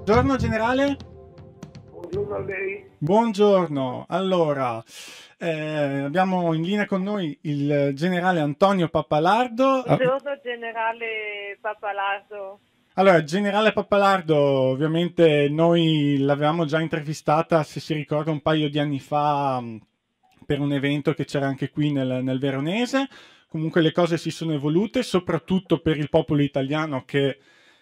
Buongiorno generale. Buongiorno a lei. Buongiorno. Allora, abbiamo in linea con noi il generale Antonio Pappalardo. Buongiorno generale Pappalardo. Allora, generale Pappalardo, ovviamente noi l'avevamo già intervistata, se si ricorda, un paio di anni fa per un evento che c'era anche qui nel Veronese. Comunque le cose si sono evolute, soprattutto per il popolo italiano che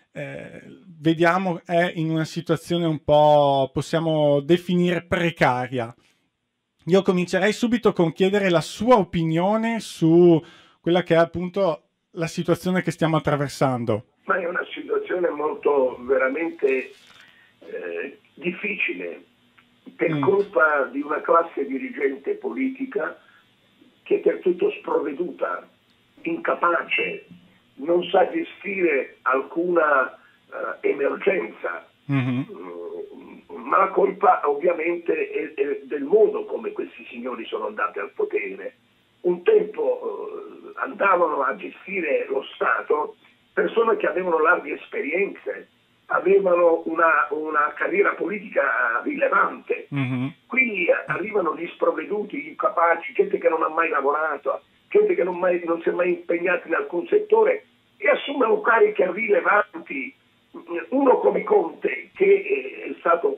vediamo è in una situazione un po', possiamo definire precaria. Io comincerei subito con chiedere la sua opinione su quella che è appunto la situazione che stiamo attraversando. Ma è una situazione molto veramente difficile per colpa di una classe dirigente politica che è del tutto sprovveduta, incapace, non sa gestire alcuna emergenza. Ma la colpa ovviamente è del modo come questi signori sono andati al potere. Un tempo andavano a gestire lo Stato persone che avevano larghe esperienze, avevano una carriera politica rilevante. Qui arrivano gli sprovveduti, incapaci, gente che non ha mai lavorato, gente che non si è mai impegnata in alcun settore e assumono cariche rilevanti. Uno come Conte, che è stato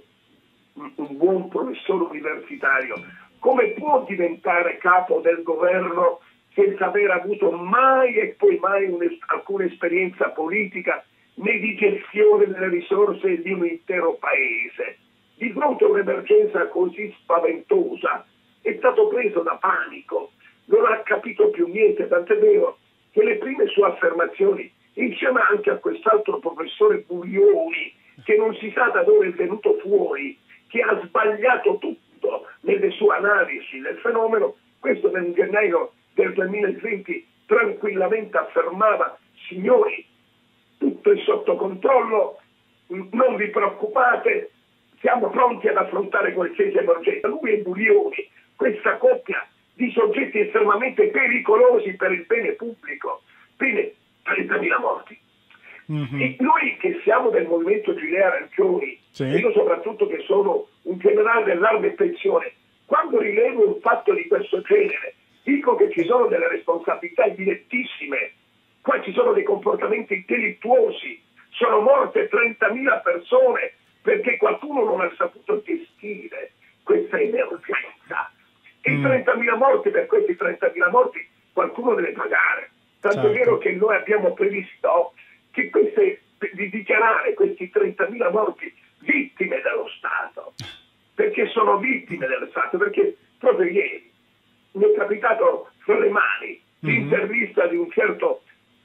un buon professore universitario, come può diventare capo del governo senza aver avuto mai e poi mai alcuna esperienza politica né di gestione delle risorse di un intero paese? Di fronte a un'emergenza così spaventosa è stato preso da panico, non ha capito più niente, tant'è vero che le prime sue affermazioni, insieme anche a quest'altro professore Buglioni, che non si sa da dove è venuto fuori, che ha sbagliato tutto nelle sue analisi del fenomeno, questo nel gennaio del 2020 tranquillamente affermava: signori, tutto è sotto controllo, non vi preoccupate, siamo pronti ad affrontare qualsiasi emergenza. Lui e Buglioni, questa coppia di soggetti estremamente pericolosi per il bene pubblico. Bene, 30.000 morti. E noi che siamo del movimento Gilet Arancioni, e io soprattutto che sono un generale dell'arma e pensione, quando rilevo un fatto di questo genere, dico che ci sono delle responsabilità direttissime, qua ci sono dei comportamenti delittuosi, sono morte 30.000 persone perché qualcuno non ha saputo gestire questa emergenza. E 30.000 morti, per questi 30.000 morti qualcuno deve pagare. Tanto è vero che noi abbiamo previsto che di dichiarare questi 30.000 morti vittime dello Stato, perché sono vittime dello Stato, perché proprio ieri mi è capitato fra le mani l'intervista di un certo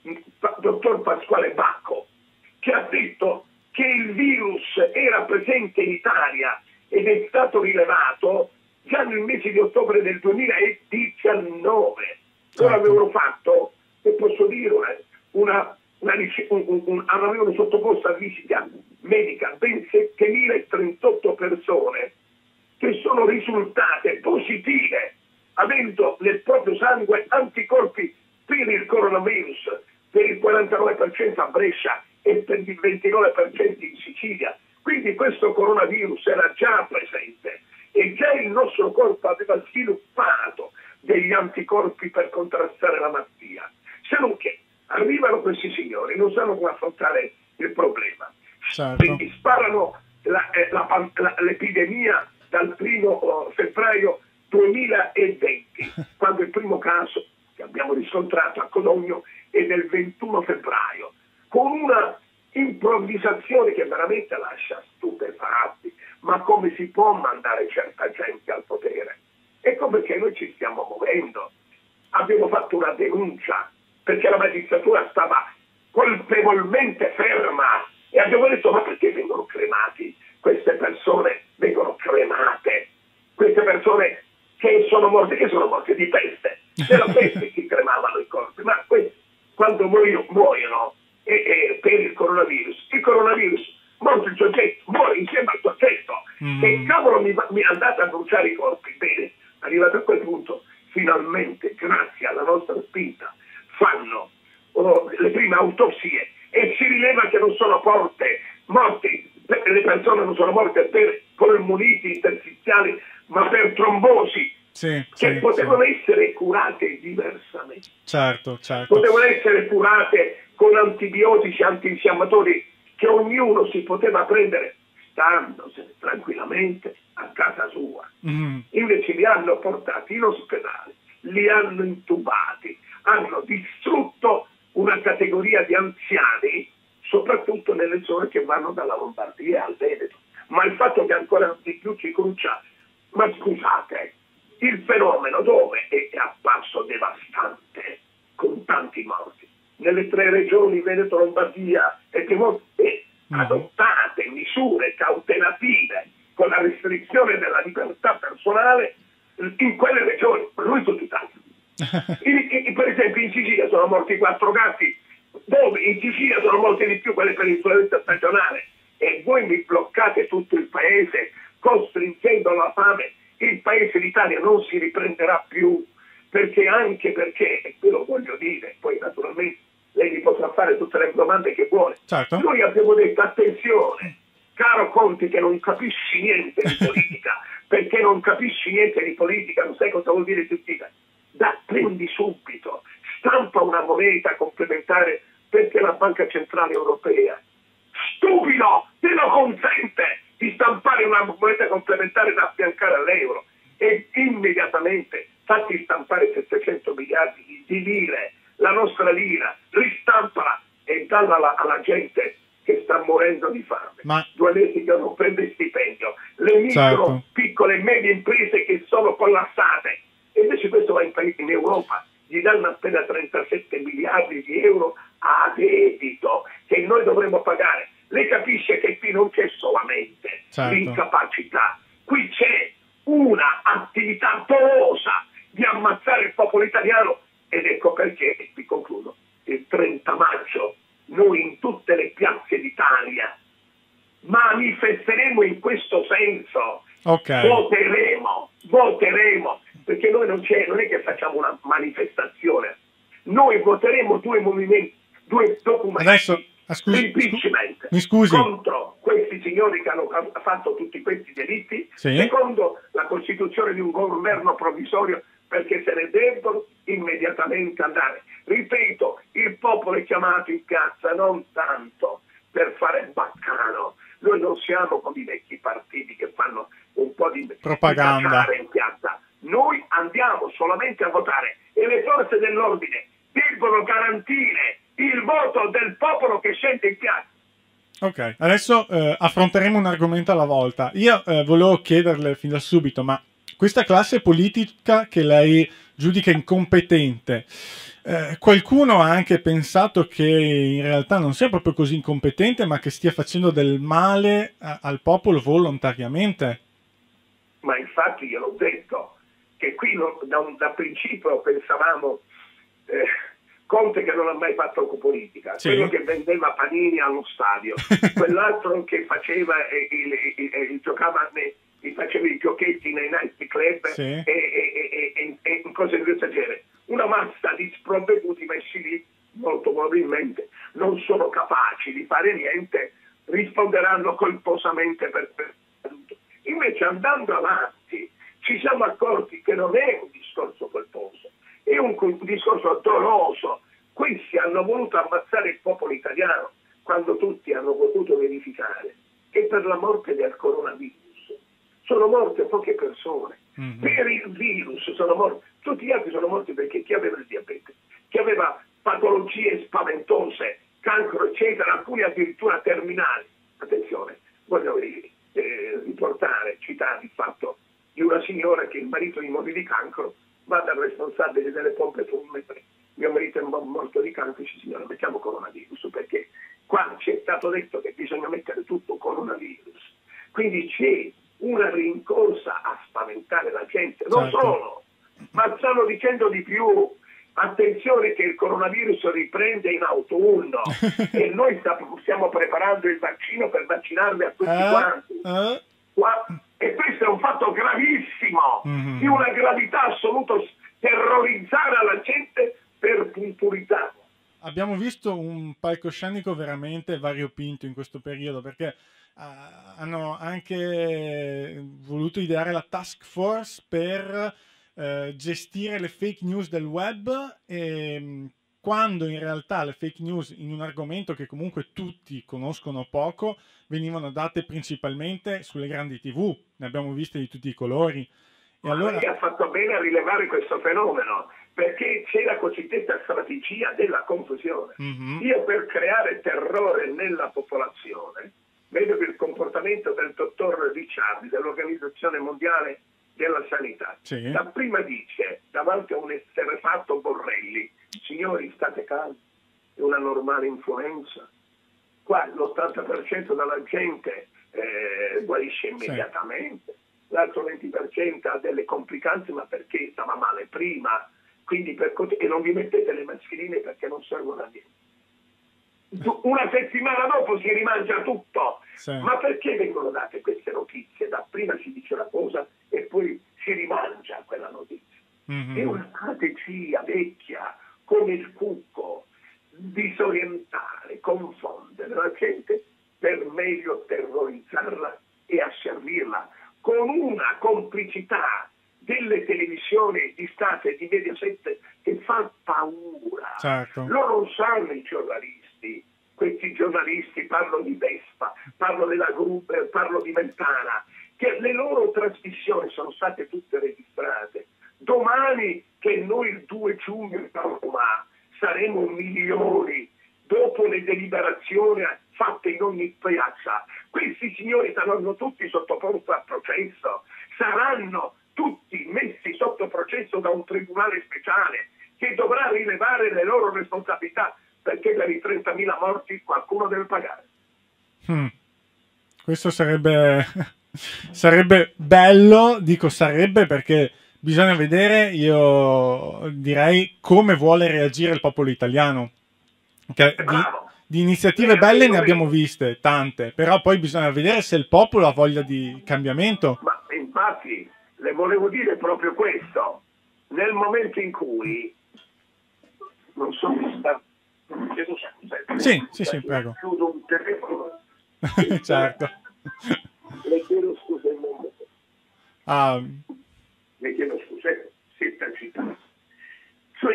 dottor Pasquale Bacco, che ha detto che il virus era presente in Italia ed è stato rilevato già nel mese di ottobre del 2019. Loro avevano fatto, e posso dire, avevano sottoposto a visita medica ben 7.038 persone che sono risultate positive, avendo nel proprio sangue anticorpi per il coronavirus, per il 49% a Brescia e per il 29% in Sicilia. Quindi questo coronavirus era già presente e già il nostro corpo aveva sviluppato degli anticorpi per contrastare la malattia. Se non che arrivano questi signori, non sanno come affrontare il problema. Quindi sparano l'epidemia dal 1° febbraio 2020, quando il primo caso che abbiamo riscontrato a Codogno è del 21 febbraio, con una improvvisazione che veramente lascia stupefatti. Ma come si può mandare certa gente al potere? Ecco perché noi ci stiamo muovendo. Abbiamo fatto una denuncia perché la magistratura stava colpevolmente ferma e abbiamo detto: ma perché vengono cremati? Queste persone vengono cremate, queste persone che sono morte di peste, della peste che cremavano i corpi, ma quando muoiono per il coronavirus morto il soggetto, muore insieme al soggetto, e cavolo mi andate a bruciare i corpi. Bene, arrivato a quel punto, finalmente, grazie alla nostra spinta, fanno le prime autopsie e si rileva che non sono morti le persone non sono morte per polmoniti interstiziali, ma per trombosi, che potevano essere curate diversamente. Certo, certo. Potevano essere curate con antibiotici antinfiammatori che ognuno si poteva prendere standosene tranquillamente a casa sua. Invece li hanno portati in ospedale, li hanno intubati, hanno distrutto una categoria di anziani, soprattutto nelle zone che vanno dalla Lombardia al Veneto. Ma il fatto che ancora di più ci crucia, ma scusate, il fenomeno dove è apparso devastante, con tanti morti, nelle 3 regioni Veneto, Lombardia e Piemonte, adottate misure cautelative con la restrizione della libertà personale in quelle regioni, ma non in tutta Italia. Per esempio in Sicilia sono morti 4 gatti, dove in Sicilia sono morti di più quelle per influenza stagionale, e voi mi bloccate tutto il paese costringendo alla fame. Il paese d'Italia non si riprenderà più, perché e ve lo voglio dire, poi naturalmente lei mi potrà fare tutte le domande che vuole. Certo. Noi abbiamo detto attenzione, caro Conte che non capisci niente di politica, perché non capisci niente di politica, non sai cosa vuol dire giustizia. Prendi subito, stampa una moneta complementare, perché la Banca Centrale Europea, stupido, te lo consente di stampare una moneta complementare da affiancare all'euro, e immediatamente fatti stampare 700 miliardi di lire, la nostra lira, ristampala e dalla alla gente che sta morendo di fame. 2 mesi che non prende stipendio, le micro, piccole e medie imprese che sono collassate, e invece questo va in Europa, gli danno appena 37 miliardi di euro a debito che noi dovremmo pagare. Lei capisce che qui non c'è solamente l'incapacità, qui c'è una attività dolosa di ammazzare il popolo italiano, ed ecco perché, vi concludo, il 30 maggio noi in tutte le piazze d'Italia manifesteremo in questo senso, voteremo, perché noi non è che facciamo una manifestazione, noi voteremo 2 movimenti, 2 documenti. Adesso, mi scusi, contro questi signori che hanno fatto tutti questi delitti, secondo la costituzione di un governo provvisorio, perché se ne debbono immediatamente andare. Ripeto, il popolo è chiamato in piazza non tanto per fare baccano, noi non siamo come i vecchi partiti che fanno un po' di propaganda in piazza, noi andiamo solamente a votare, e le forze dell'ordine debbono garantire il voto del popolo che scende in piazza. Ok, adesso affronteremo un argomento alla volta. Io volevo chiederle fin da subito, ma questa classe politica che lei giudica incompetente, qualcuno ha anche pensato che in realtà non sia proprio così incompetente, ma che stia facendo del male al popolo volontariamente? Ma infatti io l'ho detto, che qui da principio pensavamo Conte che non ha mai fatto politica, quello che vendeva panini allo stadio, quell'altro che faceva giocava faceva i giochetti nei night club e cose di questo genere. Una massa di sprovveduti messi lì, molto probabilmente non sono capaci di fare niente, risponderanno colposamente per tutto. Invece andando avanti ci siamo accorti che non è un discorso colposo, è un discorso doloso. Questi hanno voluto ammazzare il popolo italiano quando tutti hanno potuto verificare che per la morte del coronavirus sono morte poche persone. Per il virus sono morti, tutti gli altri sono morti perché chi aveva il diabete, chi aveva patologie spaventose, cancro eccetera, alcuni addirittura terminali. Attenzione, voglio citare il fatto di una signora che il marito gli morì di cancro, va dal responsabile delle pompe funebri: mio marito è morto di cancro, dice: signora, mettiamo coronavirus, perché qua ci è stato detto che bisogna mettere tutto coronavirus. Quindi c'è una rincorsa a spaventare la gente, non solo, ma stanno dicendo di più. Attenzione che il coronavirus riprende in autunno e noi stiamo preparando il vaccino per vaccinarli a tutti quanti. E questo è un fatto gravissimo, di una gravità assoluta, terrorizzare la gente per puntualità. abbiamo visto un palcoscenico veramente variopinto in questo periodo, perché hanno anche voluto ideare la task force per gestire le fake news del web, e quando in realtà le fake news in un argomento che comunque tutti conoscono poco venivano date principalmente sulle grandi TV, ne abbiamo viste di tutti i colori. E Ma allora... lei ha fatto bene a rilevare questo fenomeno, perché c'è la cosiddetta strategia della confusione. Io, per creare terrore nella popolazione, vedo che il comportamento del dottor Ricciardi dell'Organizzazione Mondiale della Sanità, Sì. dapprima dice davanti a un esterrefatto Borrelli: signori, state calmi, è una normale influenza, qua l'80% della gente guarisce immediatamente, l'altro 20% ha delle complicanze, ma perché stava male prima, quindi e non vi mettete le mascherine perché non servono a niente. Una settimana dopo si rimangia tutto. Sì. Ma perché vengono date queste notizie? Dapprima si dice una cosa e poi si rimangia quella notizia. È una strategia vecchia, come il cucco, disorientare, confondere la gente per meglio terrorizzarla e asservirla, con una complicità delle televisioni di Stato e di Mediaset che fa paura. Certo. Loro non sanno, i giornalisti, questi giornalisti, parlo di Vespa, parlo della Gruber, parlo di Mentana, che le loro trasmissioni sono state tutte registrate. Domani, che noi il 2 giugno a Roma saremo milioni, dopo le deliberazioni fatte in ogni piazza, questi signori saranno tutti sottoposti a processo, saranno tutti messi sotto processo da un tribunale speciale che dovrà rilevare le loro responsabilità, perché per i 30.000 morti qualcuno deve pagare. Questo sarebbe sarebbe bello, dico sarebbe perché bisogna vedere, io direi, come vuole reagire il popolo italiano. Che di iniziative belle ne abbiamo viste tante, però poi bisogna vedere se il popolo ha voglia di cambiamento. Ma infatti le volevo dire proprio questo: nel momento in cui non so chi sta, chiedo scusa, sì, prego. chiudo un telefono. Certo. Le chiedo scusa in nome. Le chiedo scusa, si tacita. Cioè,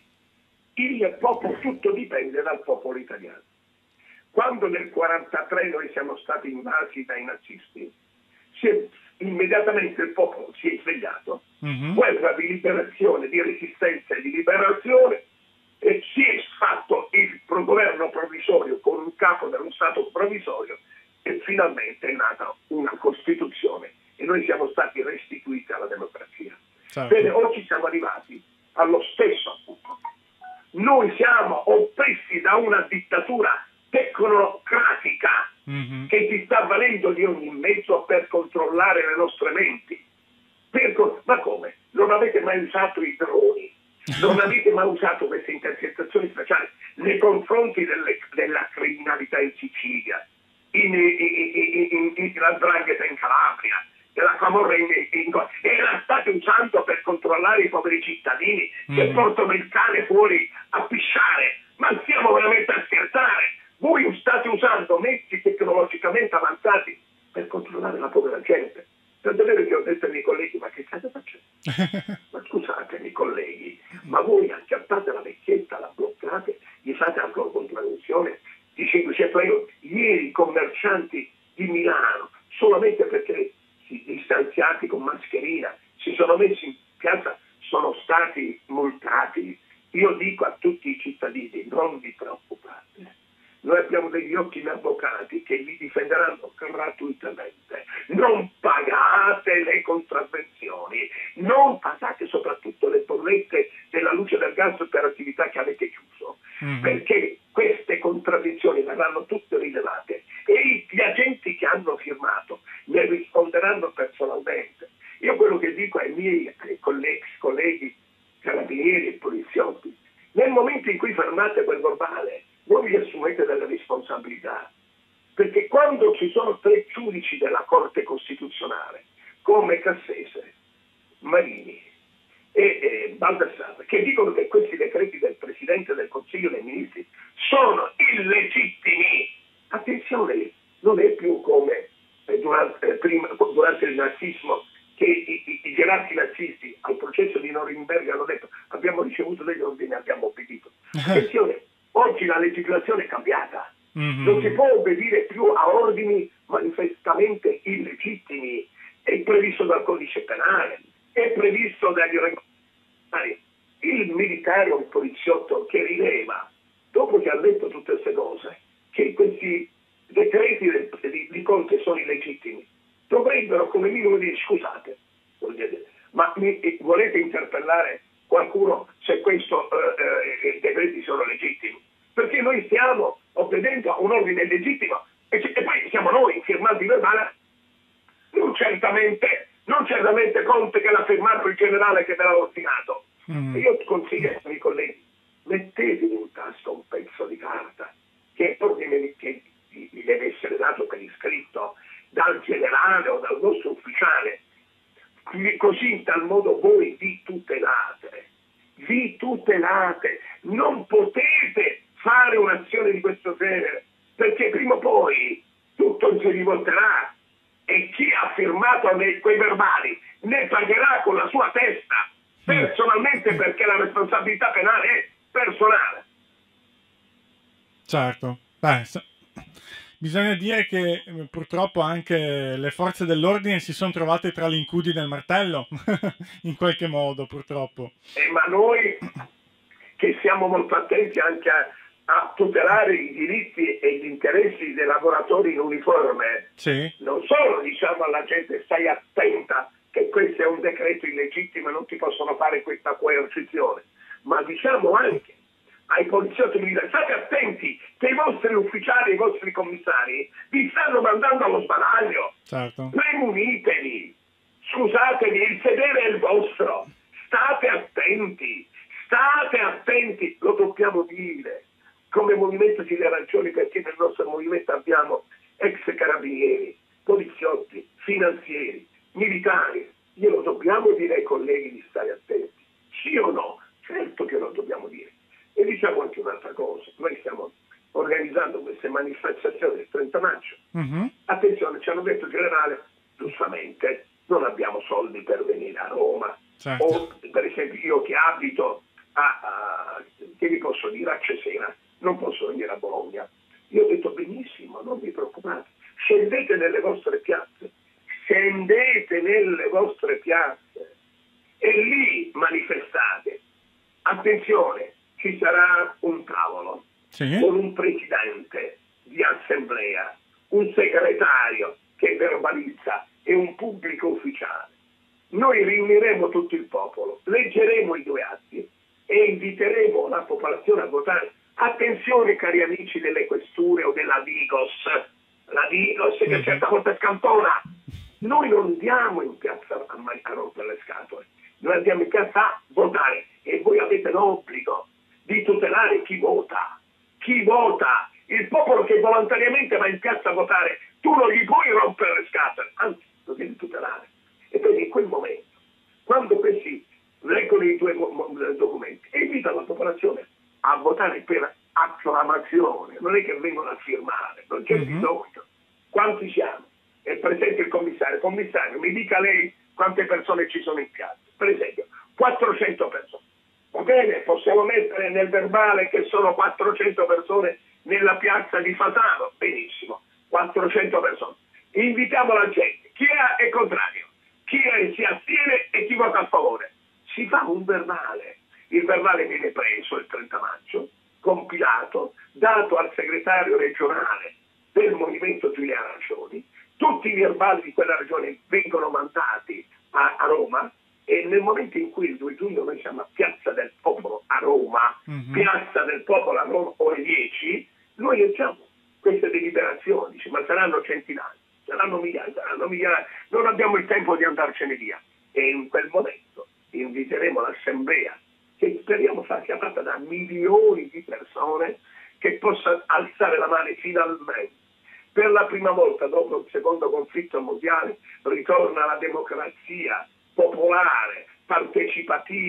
il popolo, tutto dipende dal popolo italiano. Quando nel 1943 noi siamo stati invasi dai nazisti, immediatamente il popolo si è svegliato, guerra di liberazione, di resistenza e di liberazione, e si è fatto il governo provvisorio con un capo dello Stato provvisorio, e finalmente è nata una Costituzione e noi siamo stati restituiti alla democrazia. Certo. Bene, oggi siamo arrivati allo stesso punto. Noi siamo oppressi da una dittatura tecnocratica che si sta valendo di ogni mezzo per controllare le nostre menti. Ma come? Non avete mai usato i droni? Non avete mai usato queste intercettazioni speciali nei confronti della criminalità in Sicilia, la 'ndrangheta in Calabria, la camorra e la state usando per controllare i poveri cittadini che portano il cane fuori a pisciare? Ma stiamo veramente a scherzare? Voi state usando mezzi tecnologicamente avanzati per controllare la povera gente. Per davvero che ho detto ai miei colleghi: ma che state facendo? Ma scusatemi colleghi, ma voi acchiappate la vecchietta, la bloccate, gli fate la contravvenzione di 500 euro. Ieri i commercianti di Milano, solamente perché si distanziati con mascherina, si sono messi in piazza, sono stati multati. Io dico a tutti i cittadini: non vi preoccupate, noi abbiamo degli ottimi avvocati che vi difenderanno gratuitamente. Non pagate le contravvenzioni, non pagate soprattutto le bollette della luce e del gas per attività che avete chiuso, perché queste contravvenzioni verranno tutte rilevate e gli agenti che hanno firmato ne risponderanno personalmente. Io quello che dico ai miei colleghi carabinieri e poliziotti: nel momento in cui fermate quel verbale, voi vi assumete delle responsabilità, perché quando ci sono 3 giudici della Corte Costituzionale come Cassese, Marini e sbaldassate, che dicono che questi decreti del Presidente del Consiglio dei Ministri sono illegittimi. Attenzione, non è più come durante il nazismo, che i gerarchi nazisti al processo di Norimberga hanno detto: abbiamo ricevuto degli ordini, abbiamo obbedito. Attenzione, oggi la legislazione è cambiata, non si può obbedire più a ordini manifestamente illegittimi, è previsto dal codice penale, è previsto dagli regolamentari. Il militare o il poliziotto che rileva, dopo che ha letto tutte queste cose, che questi decreti di Conte sono illegittimi, dovrebbero come minimo dire: scusate, ma volete interpellare qualcuno se questi decreti sono legittimi? Perché noi stiamo obbedendo a un ordine legittimo e poi siamo noi firmanti verbali, non certamente Conte che l'ha firmato il generale che ve l'ha ordinato. E io consiglio ai miei colleghi: mettetevi in tasca un pezzo di carta che ordine che vi deve essere dato per iscritto dal generale o dal vostro ufficiale, così in tal modo voi vi tutelate, non potete fare un'azione di questo genere, perché prima o poi tutto si rivolterà e chi ha firmato quei verbali ne pagherà con la sua testa personalmente, perché la responsabilità penale è personale. Certo. Bisogna dire che purtroppo anche le forze dell'ordine si sono trovate tra gli incudi del martello, in qualche modo, purtroppo. Ma noi che siamo molto attenti anche a tutelare i diritti e gli interessi dei lavoratori in uniforme, sì, non solo diciamo alla gente: stai attenta che questo è un decreto illegittimo e non ti possono fare questa coercizione, ma diciamo anche ai poliziotti militari: state attenti che i vostri ufficiali, i vostri commissari vi stanno mandando allo sbaraglio, certo. premunitevi, scusatevi, il sedere è il vostro, state attenti, lo dobbiamo dire come Movimento Cittadini Arancioni, perché nel nostro movimento abbiamo ex carabinieri, poliziotti, finanzieri, militari. Glielo dobbiamo dire ai colleghi di stare attenti, sì o no? Certo che lo dobbiamo dire. E diciamo anche un'altra cosa: noi stiamo organizzando queste manifestazioni del 30 maggio. Attenzione, ci hanno detto il generale, giustamente, non abbiamo soldi per venire a Roma. Certo. O per esempio io che abito che vi posso dire, a Cesena, non posso venire a Bologna. Io ho detto: benissimo, non vi preoccupate, scendete nelle vostre piazze e lì manifestate. Attenzione, ci sarà un tavolo con un presidente di assemblea, un segretario che verbalizza e un pubblico ufficiale. Noi riuniremo tutto il popolo, leggeremo i due atti e inviteremo la popolazione a votare. Attenzione, cari amici delle questure o della Digos, la Digos che certe volte scampona. Noi non andiamo in piazza a rompere le scatole, noi andiamo in piazza a votare e voi avete l'obbligo di tutelare chi vota. Il popolo che volontariamente va in piazza a votare, tu non gli puoi rompere le scatole, anzi lo devi tutelare. E quindi in quel momento, quando questi leggono i due documenti, invita la popolazione a votare per acclamazione, non è che vengono a firmare, non c'è bisogno. Quanti siamo? È presente il commissario. Commissario, mi dica lei quante persone ci sono in piazza. Per esempio, 400 persone. Va bene, possiamo mettere nel verbale che sono 400 persone nella piazza di Fasano. Benissimo, 400 persone. Invitiamo la gente. Chi è contrario? Chi si astiene e chi vota a favore? Si fa un verbale. Il verbale viene preso il 30 maggio, compilato, dato al segretario regionale del Movimento Cittadini Arancioni. Tutti i verbali di quella regione vengono mandati a Roma, e nel momento in cui il 2 giugno noi siamo a Piazza del Popolo a Roma, Piazza del Popolo a Roma ore 10, noi leggiamo queste deliberazioni, ma saranno centinaia, saranno migliaia, non abbiamo il tempo di andarcene via. E in quel momento inviteremo l'assemblea, che speriamo sia fatta da milioni di persone, che possa alzare la mano finalmente. Per la prima volta dopo il secondo conflitto mondiale ritorna la democrazia popolare, partecipativa,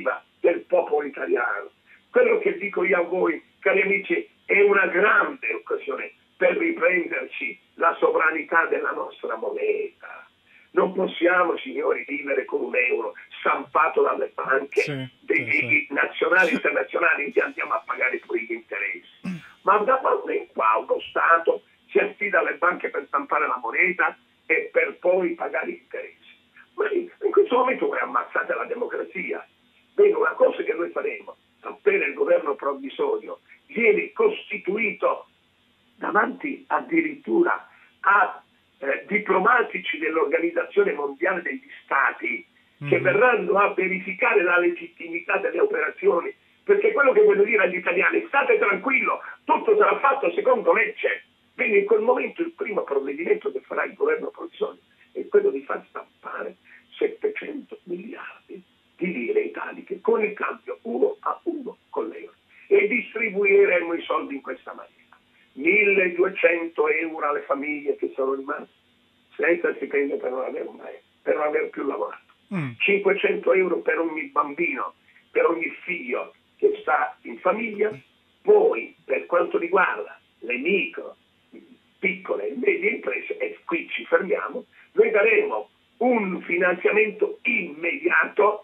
del popolo italiano. Quello che dico io a voi, cari amici, è una grande occasione per riprenderci la sovranità della nostra moneta. Non possiamo, signori, vivere con un euro stampato dalle banche nazionali e internazionali in cui andiamo a pagare pure gli interessi. Ma da quando in qua uno Stato si affida alle banche per stampare la moneta e per poi pagare gli interessi? Ma in questo momento voi ammazzate la democrazia. Bene, una cosa che noi faremo, appena il governo provvisorio viene costituito davanti addirittura a diplomatici dell'Organizzazione Mondiale degli Stati che verranno a verificare la legittimità delle operazioni, perché quello che voglio dire agli italiani: state tranquillo, tutto sarà fatto secondo legge. Quindi in quel momento il primo provvedimento che farà il governo provvisorio è quello di far stampare 700 miliardi di lire italiche con il cambio 1 a 1 con l'euro, e distribuiremo i soldi in questa maniera. 1.200 euro alle famiglie che sono rimaste senza stipendio per non aver più lavorato, 500 euro per ogni bambino, per ogni figlio che sta in famiglia. Poi, per quanto riguarda le micro, piccole e medie imprese, e qui ci fermiamo, noi daremo un finanziamento immediato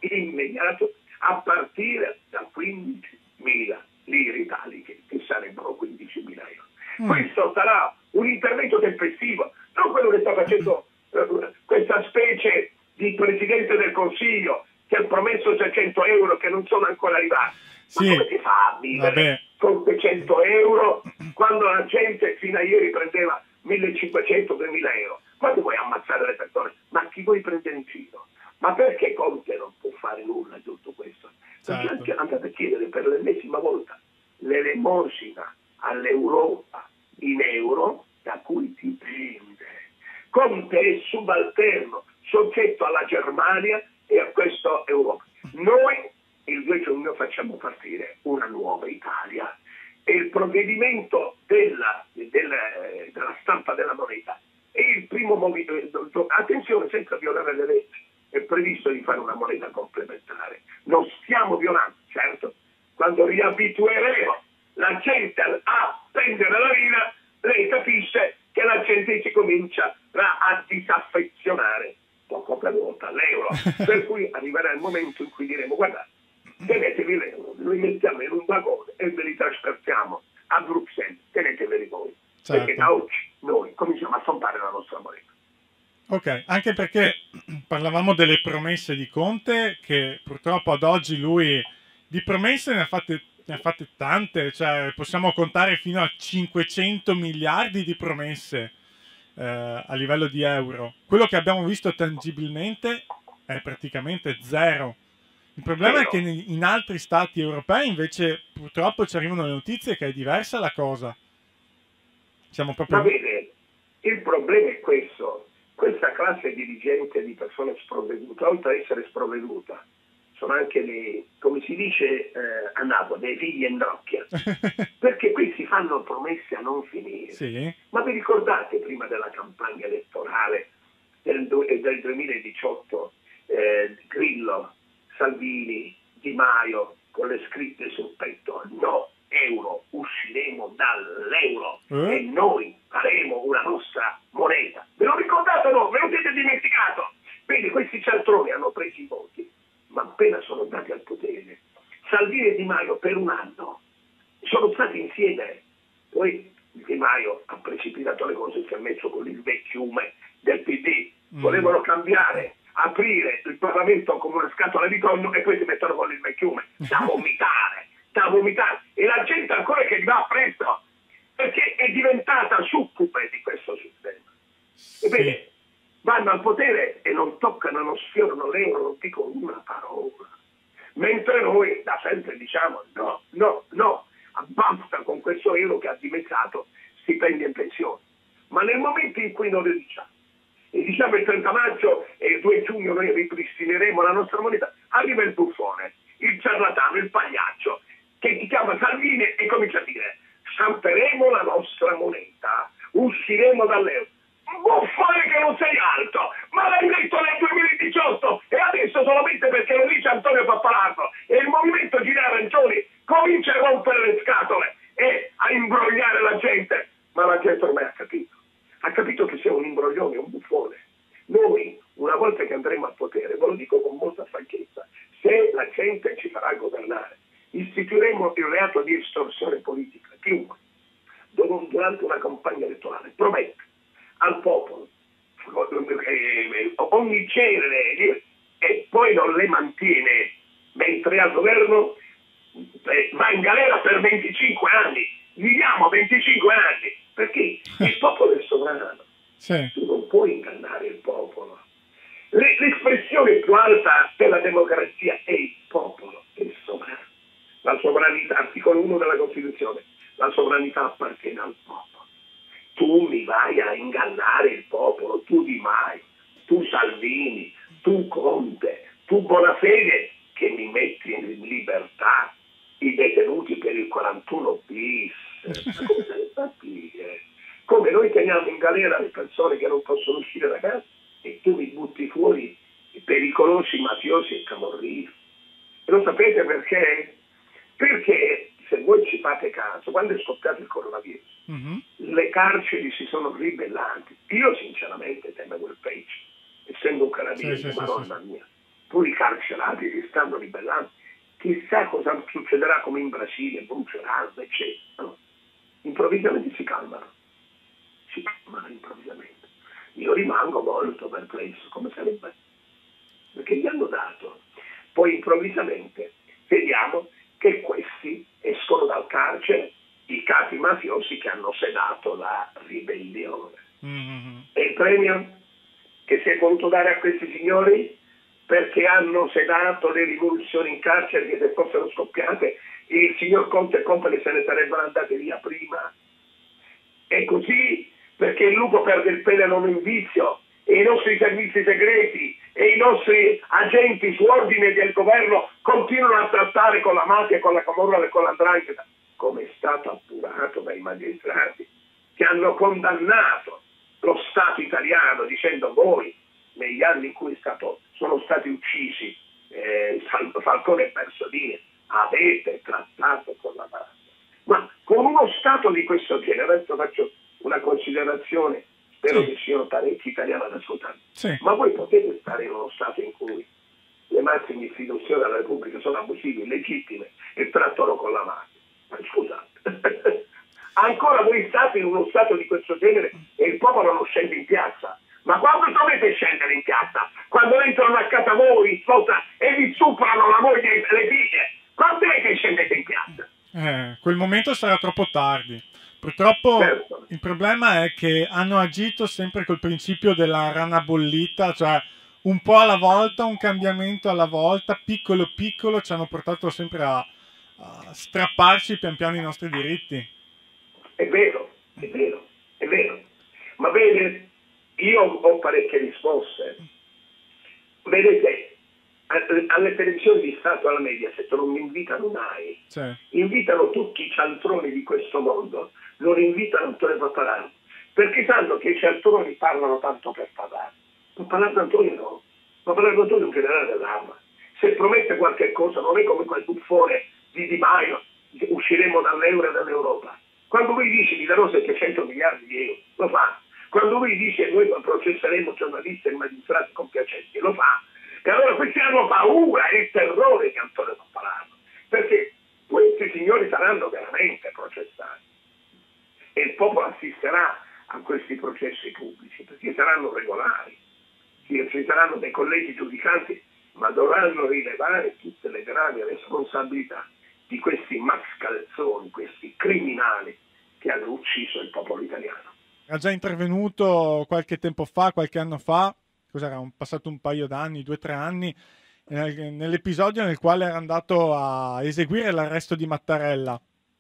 a partire da 15.000 lire italiche, che sarebbero 15.000 euro. Questo sarà un intervento tempestivo, non quello che sta facendo questa specie di Presidente del Consiglio che ha promesso 600 euro che non sono ancora arrivati. Ma come si fa a vivere con 600 euro quando la gente fino a ieri prendeva 1.500-2.000 euro? Quando vuoi ammazzare le persone? Ma chi vuoi prendere in giro? Ma perché Conte non può fare nulla di tutto questo? Perché anche andate a chiedere per l'ennesima volta l'elemosina all'Europa in euro da cui ti prende. Conte è subalterno, soggetto alla Germania e a questa Europa. Noi il 2 giugno facciamo partire una nuova Italia e il provvedimento della stampa della moneta è il primo movimento. Attenzione, senza violare le leggi, è previsto di fare una moneta complementare. Non stiamo violando, certo. Quando riabitueremo la gente a prendere la lira, lei capisce che la gente si comincia a disaffezionare poco per volta all'euro. Per cui arriverà il momento in cui diremo: guardate, tenetevi l'euro, lo mettiamo in un vagone e ve li trasfertiamo a Bruxelles, teneteveli voi. Certo. Perché da oggi noi cominciamo a stampare la nostra moneta. Ok, anche perché parlavamo delle promesse di Conte, che purtroppo ad oggi lui di promesse ne ha fatte tante, cioè possiamo contare fino a 500 miliardi di promesse a livello di euro. Quello che abbiamo visto tangibilmente è praticamente zero. Il problema è che in altri stati europei invece purtroppo ci arrivano le notizie che è diversa la cosa. Siamo proprio... Ma vede, il problema è questo: questa classe dirigente di persone sprovvedute, oltre ad essere sprovveduta, sono anche dei, come si dice a Napoli, dei figli in brocchia, perché qui si fanno promesse a non finire. Sì. Ma vi ricordate prima della campagna elettorale del 2018 Grillo, Salvini, Di Maio con le scritte sul petto: no euro, usciremo dall'euro e noi faremo una nostra moneta. Ve lo ricordate o no? Ve lo siete dimenticato? Vedi, questi cialtroni hanno preso i voti, ma appena sono andati al potere, Salvini e Di Maio per un anno sono stati insieme. Poi Di Maio ha precipitato le cose e si è messo con il vecchiume del PD. Volevano cambiare, aprire il Parlamento come una scatola di tonno e poi si mettono con il vecchiume. Da vomitare. E la gente ancora che gli va presto, perché è diventata succube di questo sistema. Ebbene, vanno al potere e non toccano, non sfiorano l'euro, non dicono una parola. Mentre noi da sempre diciamo no, basta con questo euro che ha dimezzato stipendi e pensioni. Ma nel momento in cui noi lo diciamo, e diciamo il 30 maggio e il 2 giugno noi ripristineremo la nostra moneta, arriva il buffone, il ciarlatano, il pagliaccio, che ti chiama Salvini e comincia a dire: stamperemo la nostra moneta, usciremo dall'euro. Buffone che non sei alto, ma l'hai detto nel 2018 e adesso solamente perché lo dice Antonio Pappalardo e il Movimento governare. Istituiremo il reato di estorsione politica. Chiunque, durante una campagna elettorale, promette al popolo ogni genere e poi non le mantiene, mentre al governo va in galera per 25 anni. Viviamo 25 anni, perché il popolo è sovrano. Sì. Tu non puoi ingannare il popolo. L'espressione più alta della democrazia è il popolo, è il sovrano. La sovranità, articolo 1 della Costituzione, la sovranità appartiene al popolo. Tu mi vai a ingannare il popolo, tu Di Maio, tu Salvini, tu Conte, tu Bonafede, che mi metti in libertà i detenuti per il 41 bis. Come se ne fa dire? Come noi teniamo in galera le persone che non possono uscire da casa e tu mi butti fuori i pericolosi mafiosi e camorristi. E lo sapete perché? Perché se voi ci fate caso, quando è scoppiato il coronavirus, le carceri si sono ribellate. Io sinceramente temo quel peggio, essendo un carabiniere, madonna mia. Poi i carcerati si stanno ribellando. Chissà cosa succederà come in Brasile, bruceranno, eccetera. No? Improvvisamente si calmano. Si calmano improvvisamente. Io rimango molto perplesso, come sarebbe? Perché gli hanno dato. Poi improvvisamente vediamo che questi escono dal carcere, i capi mafiosi che hanno sedato la ribellione. E il premio che si è voluto dare a questi signori? Perché hanno sedato le rivoluzioni in carcere, che se fossero scoppiate il signor Conte e compagni se ne sarebbero andati via prima. E così perché il lupo perde il pelo non in vizio, e i nostri servizi segreti e i nostri agenti su ordine del governo continuano a trattare con la mafia, con la camorra e con la 'ndrangheta, come è stato appurato dai magistrati che hanno condannato lo Stato italiano dicendo: voi negli anni in cui sono stati uccisi Falcone e Pasolini avete trattato con la mafia. Ma con uno Stato di questo genere, adesso faccio una considerazione, spero che siano parecchi italiani ad ascoltare, ma voi potete stare in uno Stato in cui le massime istituzioni della Repubblica sono abusive, illegittime e trattano con la mafia? Ma scusate, ancora voi state in uno Stato di questo genere e il popolo non scende in piazza? Ma quando dovete scendere in piazza? Quando entrano a casa voi e vi stuprano la moglie e le figlie? Quando è che scendete in piazza? Quel momento sarà troppo tardi. Purtroppo il problema è che hanno agito sempre col principio della rana bollita, cioè un po' alla volta, un cambiamento alla volta, piccolo piccolo, ci hanno portato sempre a strapparci pian piano i nostri diritti. È vero, è vero, è vero. Ma vede, io ho parecchie risposte. Vedete, alle televisioni di Stato, alla Mediaset non mi invitano mai. Invitano tutti i cialtroni di questo mondo, non invitano Antonio Pappalardo, perché sanno che i cialtroni parlano tanto per parlare. Pappalardo Antonio no. Pappalardo Antonio è un generale dell'arma. Se promette qualche cosa non è come quel buffone di Di Maio, usciremo dall'euro e dall'Europa. Quando lui dice vi darò 700 miliardi di euro, lo fa. Quando lui dice noi processeremo giornalisti e magistrati compiacenti, lo fa. E allora questi hanno paura e terrore di Antonio Pappalardo, perché questi signori saranno veramente processati. E il popolo assisterà a questi processi pubblici, perché saranno regolari. Ci saranno dei collegi giudicanti, ma dovranno rilevare tutte le gravi responsabilità di questi mascalzoni, questi criminali che hanno ucciso il popolo italiano. Era già intervenuto qualche tempo fa, qualche anno fa, cos'era, passato un paio d'anni, 2 o 3 anni, nell'episodio nel quale era andato a eseguire l'arresto di Mattarella.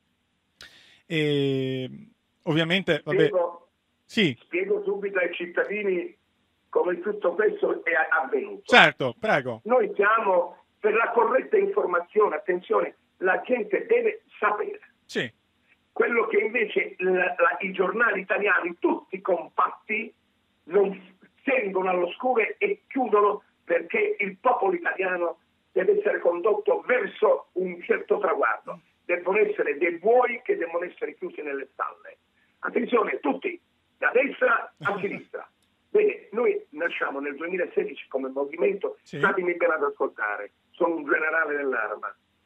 E ovviamente, vabbè, Spiego subito ai cittadini come tutto questo è avvenuto. Certo, prego. Noi siamo per la corretta informazione, attenzione, la gente deve sapere. Sì. Quello che invece i giornali italiani, tutti compatti, non tengono all'oscuro e chiudono, perché il popolo italiano deve essere condotto verso un certo traguardo. Devono essere dei buoi che devono essere chiusi nelle stalle. Attenzione, tutti, da destra a sinistra. Bene, noi nasciamo nel 2016 come movimento, statemi bene ad ascoltare, sono un generale dell'arma.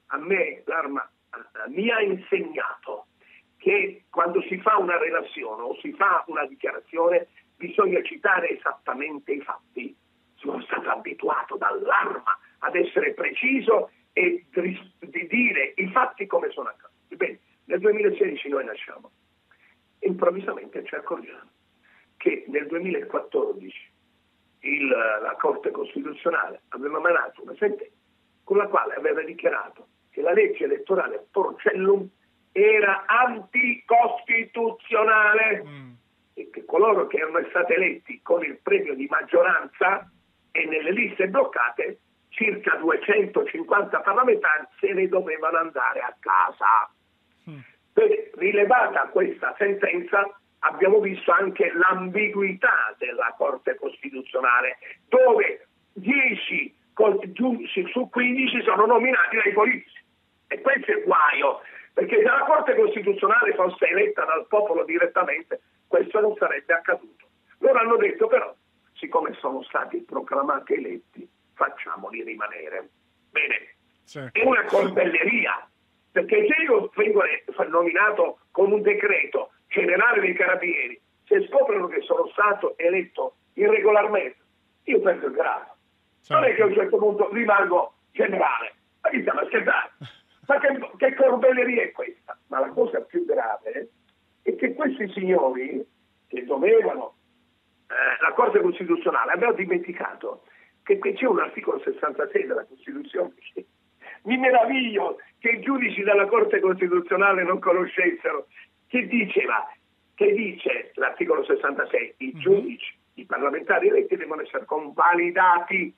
a me l'Arma mi ha insegnato che quando si fa una relazione o si fa una dichiarazione bisogna citare esattamente i fatti. Sono stato abituato dall'Arma ad essere preciso e di dire i fatti come sono accaduti. Bene, nel 2016 noi nasciamo, improvvisamente ci accorgiamo che nel 2014 la Corte Costituzionale aveva emanato una sentenza con la quale aveva dichiarato che la legge elettorale Porcellum era anticostituzionale e che coloro che erano stati eletti con il premio di maggioranza e nelle liste bloccate, circa 250 parlamentari, se ne dovevano andare a casa. Rilevata questa sentenza, abbiamo visto anche l'ambiguità della Corte Costituzionale, dove 10 giudici su 15 sono nominati dai politici. E questo è il guaio, perché se la Corte Costituzionale fosse eletta dal popolo direttamente, questo non sarebbe accaduto. Loro hanno detto però, siccome sono stati proclamati eletti, facciamoli rimanere. Bene, è una corbelleria, perché se io vengo nominato con un decreto generale dei carabinieri, se scoprono che sono stato eletto irregolarmente, io perdo il grado. Non è che a un certo punto rimango generale. Ma chi stiamo a scherzare? Ma che corbelleria è questa? Ma la cosa più grave è che questi signori che dovevano la Corte Costituzionale avevano dimenticato che qui c'è un articolo 66 della Costituzione. Mi meraviglio che i giudici della Corte Costituzionale non conoscessero. Che diceva? Che dice l'articolo 66? I giudici, i parlamentari eletti devono essere convalidati.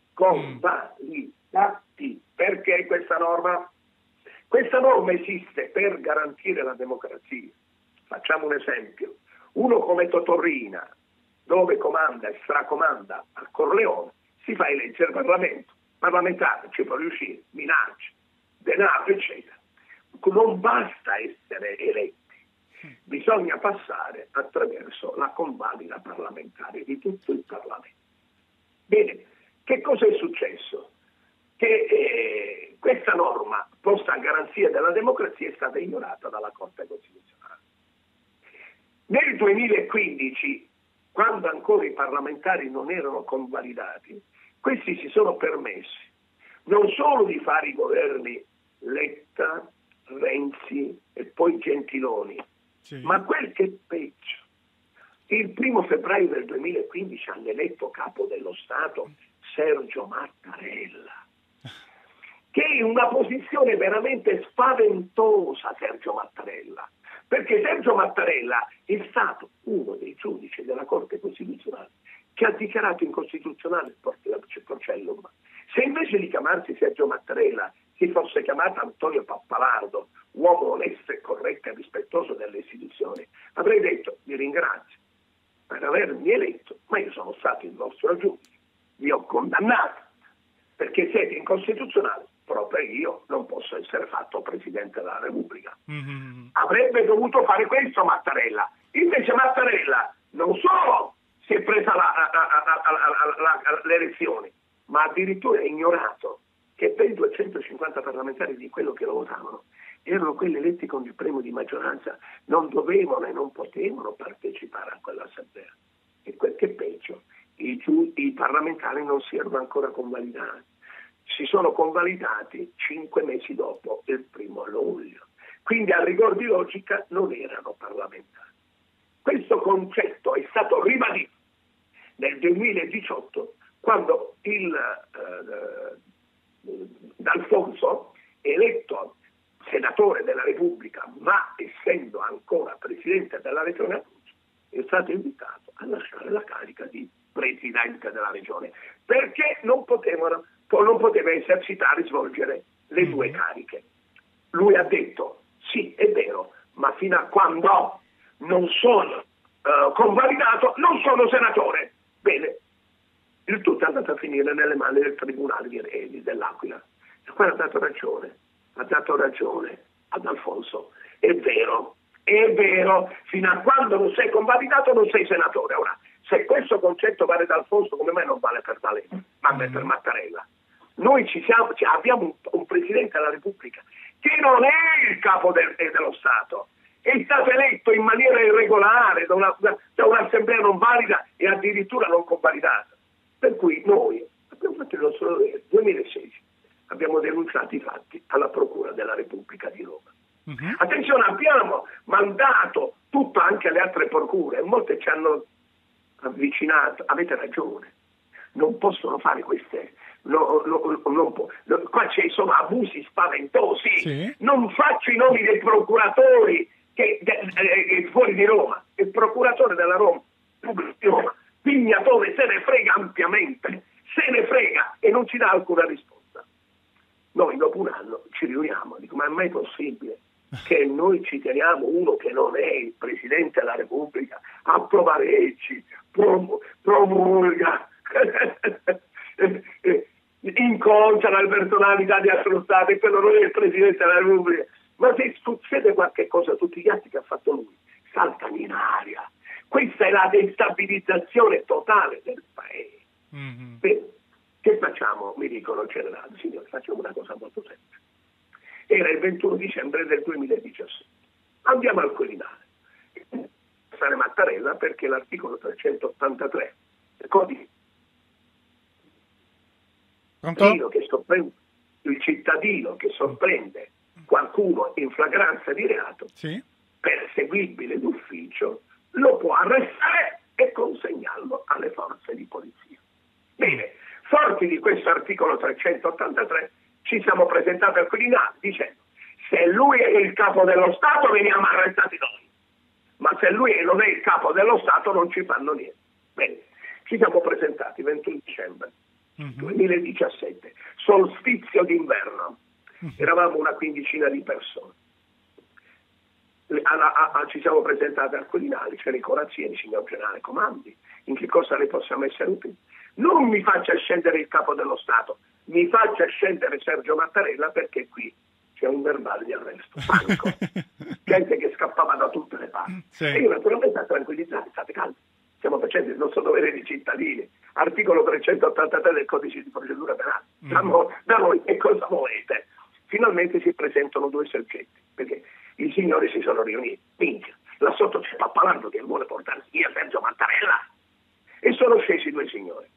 Perché questa norma? Questa norma esiste per garantire la democrazia. Facciamo un esempio. Uno come Totorrina, dove comanda e stracomanda a Corleone, si fa eleggere Parlamento. Parlamentare ci può riuscire, minacce, denaro, eccetera. Non basta essere eletti. Bisogna passare attraverso la convalida parlamentare di tutto il Parlamento. Bene, che cosa è successo? Che questa norma posta a garanzia della democrazia è stata ignorata dalla Corte Costituzionale. Nel 2015, quando ancora i parlamentari non erano convalidati, questi si sono permessi non solo di fare i governi Letta, Renzi e poi Gentiloni, ma quel che è peggio, il 1° febbraio del 2015 hanno eletto capo dello Stato Sergio Mattarella, che è in una posizione veramente spaventosa. Sergio Mattarella, perché Sergio Mattarella è stato uno dei giudici della Corte Costituzionale che ha dichiarato incostituzionale il Porcellum. Se invece di chiamarsi Sergio Mattarella si fosse chiamato Antonio Pappalardo, uomo onesto e corretto e rispettoso delle istituzioni, avrei detto: vi ringrazio per avermi eletto, ma io sono stato il vostro giudice, vi ho condannato perché siete incostituzionali, proprio io non posso essere fatto Presidente della Repubblica. Avrebbe dovuto fare questo Mattarella. Invece Mattarella non solo si è presa le elezioni, ma addirittura ha ignorato che ben 250 parlamentari di quello che lo votavano erano quelli eletti con il premio di maggioranza, non dovevano e non potevano partecipare a quell'assemblea. E quel che è peggio, i parlamentari non si erano ancora convalidati. Si sono convalidati 5 mesi dopo il 1° luglio. Quindi a rigor di logica non erano parlamentari. Questo concetto è stato ribadito nel 2018 quando D'Alfonso, eletto senatore della Repubblica, ma essendo ancora presidente della regione Abruzzo, è stato invitato a lasciare la carica di presidente della regione, perché non poteva esercitare e svolgere le due cariche. Lui ha detto: sì, è vero, ma fino a quando non sono convalidato non sono senatore. Bene, il tutto è andato a finire nelle mani del Tribunale dell'Aquila. E poi ha dato ragione ad Alfonso. È vero, fino a quando non sei convalidato non sei senatore. Ora, se questo concetto vale da Alfonso, come mai non vale per D'Alema, ma per Mattarella? Noi abbiamo un Presidente della Repubblica che non è il capo dello Stato, è stato eletto in maniera irregolare da un'assemblea non valida e addirittura non convalidata. Per cui noi abbiamo fatto il nostro dovere. 2016 abbiamo denunciato i fatti alla Procura della Repubblica di Roma. Attenzione, abbiamo mandato tutto anche alle altre procure, molte ci hanno avvicinato. Avete ragione, non possono fare queste, qua sono abusi spaventosi. Sì. Non faccio i nomi dei procuratori fuori di Roma, il procuratore della Roma di Roma, Pignatone, se ne frega ampiamente, se ne frega e non ci dà alcuna risposta. Noi dopo un anno ci riuniamo, dico, ma è mai possibile che noi ci teniamo uno che non è il Presidente della Repubblica a provare promulga inconscia la personalità di altro Stato e quello non è il Presidente della Repubblica? Ma se succede qualche cosa, tutti gli atti che ha fatto lui saltano in aria. Questa è la destabilizzazione totale del Paese. Bene, che facciamo? Mi dicono, generale, signore, facciamo una cosa molto semplice. Era il 21 dicembre del 2017. Andiamo al Quirinale. Fare Mattarella perché l'articolo 383 del codice il cittadino che sorprende qualcuno in flagranza di reato, sì, perseguibile d'ufficio, lo può arrestare e consegnarlo alle forze di polizia. Bene, forti di questo articolo 383 ci siamo presentati al Quirinale dicendo: se lui è il capo dello Stato veniamo arrestati noi, ma se lui non è il capo dello Stato non ci fanno niente. Bene, ci siamo presentati 21 dicembre 2017, solstizio d'inverno, eravamo una quindicina di persone. Ci siamo presentati al Quirinale, c'era Corazzieri, signor generale comandi, in che cosa le possiamo essere utili? Non mi faccia scendere il capo dello Stato, mi faccia scendere Sergio Mattarella perché qui c'è un verbale di arresto, panico, gente che scappava da tutte le parti. Sì. E io naturalmente a tranquillizzare, state calmi, stiamo facendo il nostro dovere di cittadini, articolo 383 del codice di procedura penale, da noi che cosa volete? Finalmente si presentano due soggetti, perché i signori si sono riuniti, minchia, là sotto c'è Pappalardo che vuole portarsi via Sergio Mattarella, e sono scesi due signori.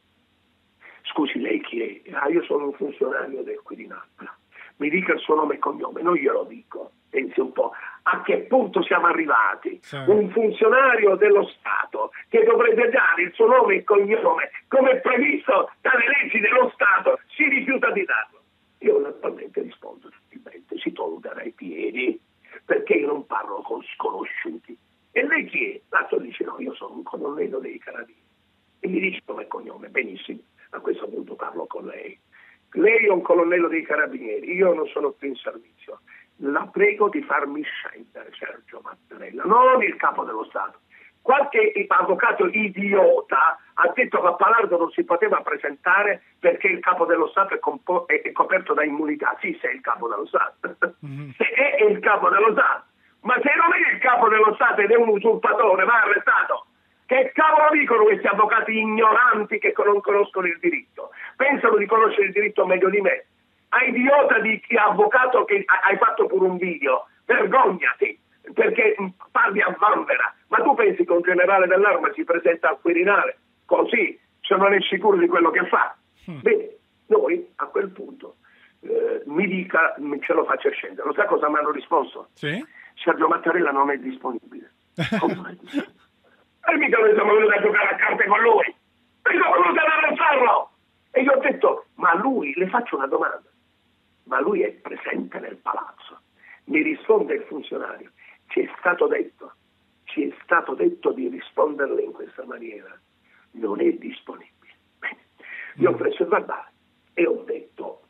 Scusi, lei chi è? Io sono un funzionario del Quirinale. Mi dica il suo nome e cognome, non glielo dico. Pensi un po' a che punto siamo arrivati. Sì. Un funzionario dello Stato che dovrebbe dare il suo nome e cognome come previsto dalle leggi dello Stato si rifiuta di darlo. Io naturalmente rispondo gentilmente, si tolga dai piedi, perché io non parlo con sconosciuti. E lei chi è? L'altro dice: no, io sono un colonnello dei Carabinieri. E mi dice nome e cognome. Benissimo, a questo punto parlo con lei. Lei è un colonnello dei Carabinieri, io non sono più in servizio. La prego di farmi scendere Sergio Mattarella, non il capo dello Stato. Qualche avvocato idiota ha detto che Pappalardo non si poteva presentare perché il capo dello Stato è coperto da immunità. Sì, se è il capo dello Stato. Se è il capo dello Stato. Ma se non è il capo dello Stato ed è un usurpatore, va arrestato. Che cavolo dicono questi avvocati ignoranti che non conoscono il diritto? Pensano di conoscere il diritto meglio di me. A idiota di avvocato che hai fatto pure un video, vergognati, perché parli a vanvera. Ma tu pensi che un generale dell'arma si presenta al Quirinale così, se non è sicuro di quello che fa? Bene, noi a quel punto mi dica, ce lo faccia scendere. Lo sa cosa mi hanno risposto? Sì? Sergio Mattarella non è disponibile. Come non è disponibile? E mica noi siamo venuti a giocare a carte con lui, e siamo venuti ad arrestarlo. E io ho detto: ma lui, le faccio una domanda, ma lui è presente nel palazzo? Mi risponde il funzionario: ci è stato detto di risponderle in questa maniera, non è disponibile. Bene. Io ho preso il verbale e ho detto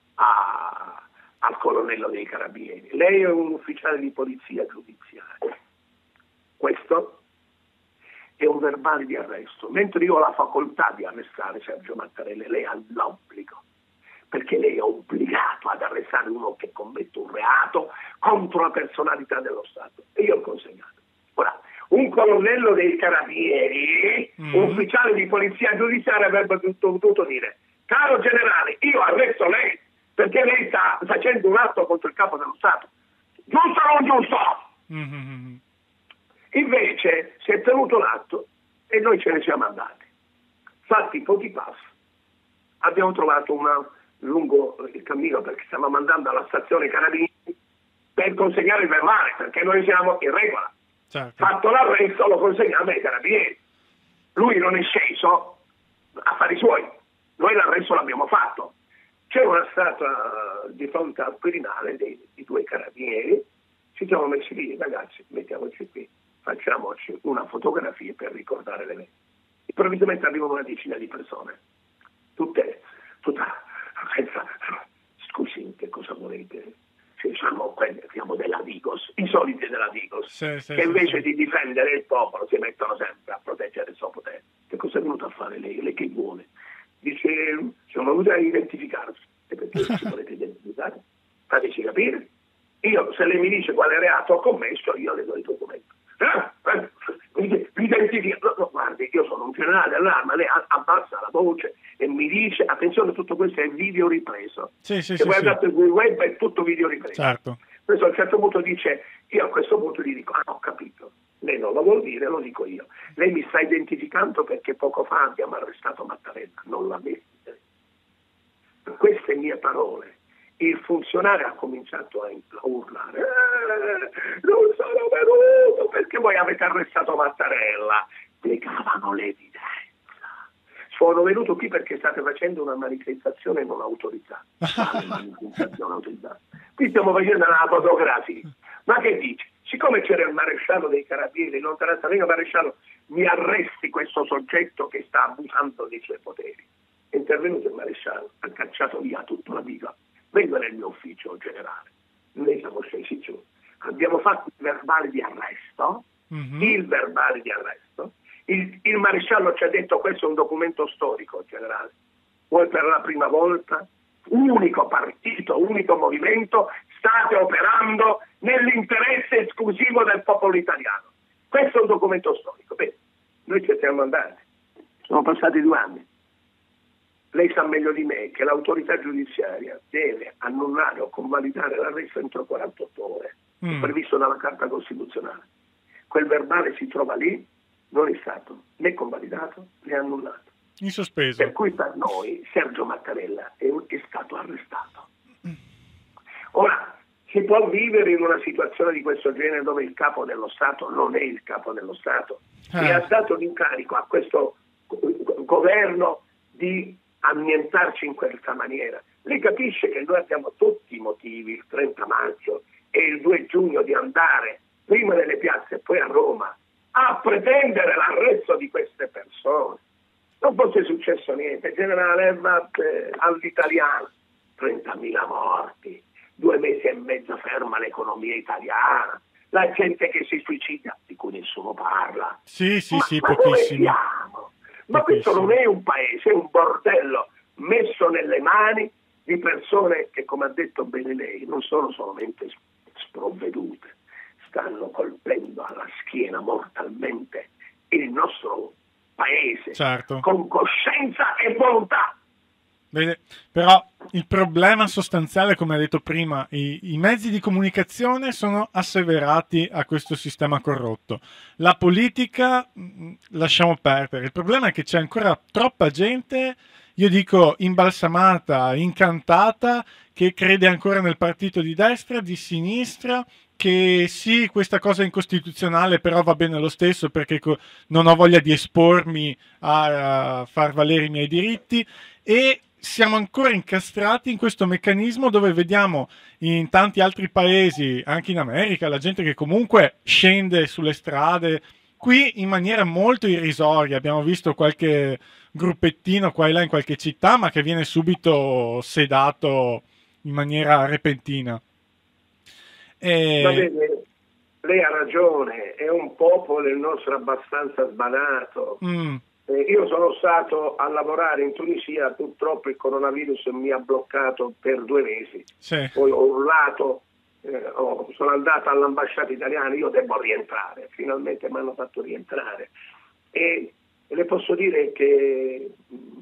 al colonnello dei Carabinieri: lei è un ufficiale di polizia giudiziaria, questo è un verbale di arresto, mentre io ho la facoltà di arrestare Sergio Mattarella, lei ha l'obbligo, perché lei è obbligato ad arrestare uno che commette un reato contro la personalità dello Stato, e io ho consegnato. Ora, un colonnello dei Carabinieri, un ufficiale di polizia giudiziaria avrebbe potuto dire: caro generale, io arresto lei perché lei sta facendo un atto contro il capo dello Stato. Giusto o non giusto? Mm-hmm. Invece si è tenuto l'atto e noi ce ne siamo andati. Fatti pochi passi, abbiamo trovato lungo il cammino, perché stavamo andando alla stazione Carabinieri per consegnare il verbale, perché noi siamo in regola. Certo. Fatto l'arresto lo consegniamo ai Carabinieri. Lui non è sceso, affari suoi. Noi l'arresto l'abbiamo fatto. C'era stata di fronte al Quirinale di 2 carabinieri, ci siamo messi lì, ragazzi, mettiamoci qui, facciamoci una fotografia per ricordare l'evento. Improvvisamente arrivano una decina di persone, tutta senza, scusi, che cosa volete? Siamo della Digos, i soliti della Digos, che invece di difendere il popolo si mettono sempre a proteggere il suo potere. Che cosa è venuto a fare lei? Lei che vuole? Dice, sono venuti a identificarsi. E perché ci volete identificare? Fateci capire. Io, se lei mi dice quale reato ho commesso, io le do il documento. Identifica. No, guardi, io sono un generale dell'arma, lei abbassa la voce e mi dice, attenzione, tutto questo è video ripreso. Se guardate sul web è tutto video ripreso. Certo. Questo a un certo punto dice, io a questo punto gli dico, ho capito. Lei non lo vuol dire, lo dico io. Lei mi sta identificando perché poco fa abbiamo arrestato Mattarella, non la vede. Queste mie parole, il funzionario ha cominciato a urlare, non sono venuto perché voi avete arrestato Mattarella. Negavano l'evidenza. Sono venuto qui perché state facendo una manifestazione non autorizzata. Qui stiamo facendo una fotografia. Ma che dici? Siccome c'era il maresciallo dei carabinieri, non sarà il maresciallo, mi arresti questo soggetto che sta abusando dei suoi poteri. È intervenuto il maresciallo, ha cacciato via tutta la vita. Vengo nel mio ufficio generale. Noi siamo scesi giù. Abbiamo fatto il verbale di arresto. Il verbale di arresto. Il maresciallo ci ha detto questo è un documento storico, generale. Voi per la prima volta, unico partito, unico movimento, state operando nell'interesse esclusivo del popolo italiano. Questo è un documento storico. Beh, noi ci siamo andati. Sono passati 2 anni. Lei sa meglio di me che l'autorità giudiziaria deve annullare o convalidare l'arresto entro 48 ore, è previsto dalla Carta Costituzionale. Quel verbale si trova lì, non è stato né convalidato né annullato. In sospeso. Per cui per noi Sergio Mattarella è stato arrestato. Ora, si può vivere in una situazione di questo genere dove il capo dello Stato non è il capo dello Stato e ha dato l'incarico a questo governo di annientarci in questa maniera. Lei capisce che noi abbiamo tutti i motivi il 30 maggio e il 2 giugno di andare prima nelle piazze e poi a Roma a pretendere l'arresto di queste persone. Non fosse successo niente, generale, all'italiana 30.000 morti, 2 mesi e mezzo ferma l'economia italiana, la gente che si suicida di cui nessuno parla. Sì, pochissimi. Ma questo non è un paese, è un bordello messo nelle mani di persone che, come ha detto bene lei, non sono solamente sprovvedute, stanno colpendo alla schiena mortalmente il nostro paese, certo, con coscienza e volontà. Bene, però il problema sostanziale, come ha detto prima, i mezzi di comunicazione sono asseverati a questo sistema corrotto. La politica lasciamo perdere. Il problema è che c'è ancora troppa gente, io dico imbalsamata, incantata, che crede ancora nel partito di destra, di sinistra, che sì, questa cosa è incostituzionale, però va bene lo stesso perché non ho voglia di espormi a far valere i miei diritti, e siamo ancora incastrati in questo meccanismo dove vediamo in tanti altri paesi, anche in America, la gente che comunque scende sulle strade, qui in maniera molto irrisoria. Abbiamo visto qualche gruppettino qua e là in qualche città, ma che viene subito sedato in maniera repentina. Va bene, lei ha ragione, è un popolo il nostro abbastanza sbadato. Io sono stato a lavorare in Tunisia, purtroppo il coronavirus mi ha bloccato per 2 mesi. Sì. Poi ho urlato, sono andato all'ambasciata italiana, io devo rientrare, finalmente mi hanno fatto rientrare. E le posso dire che il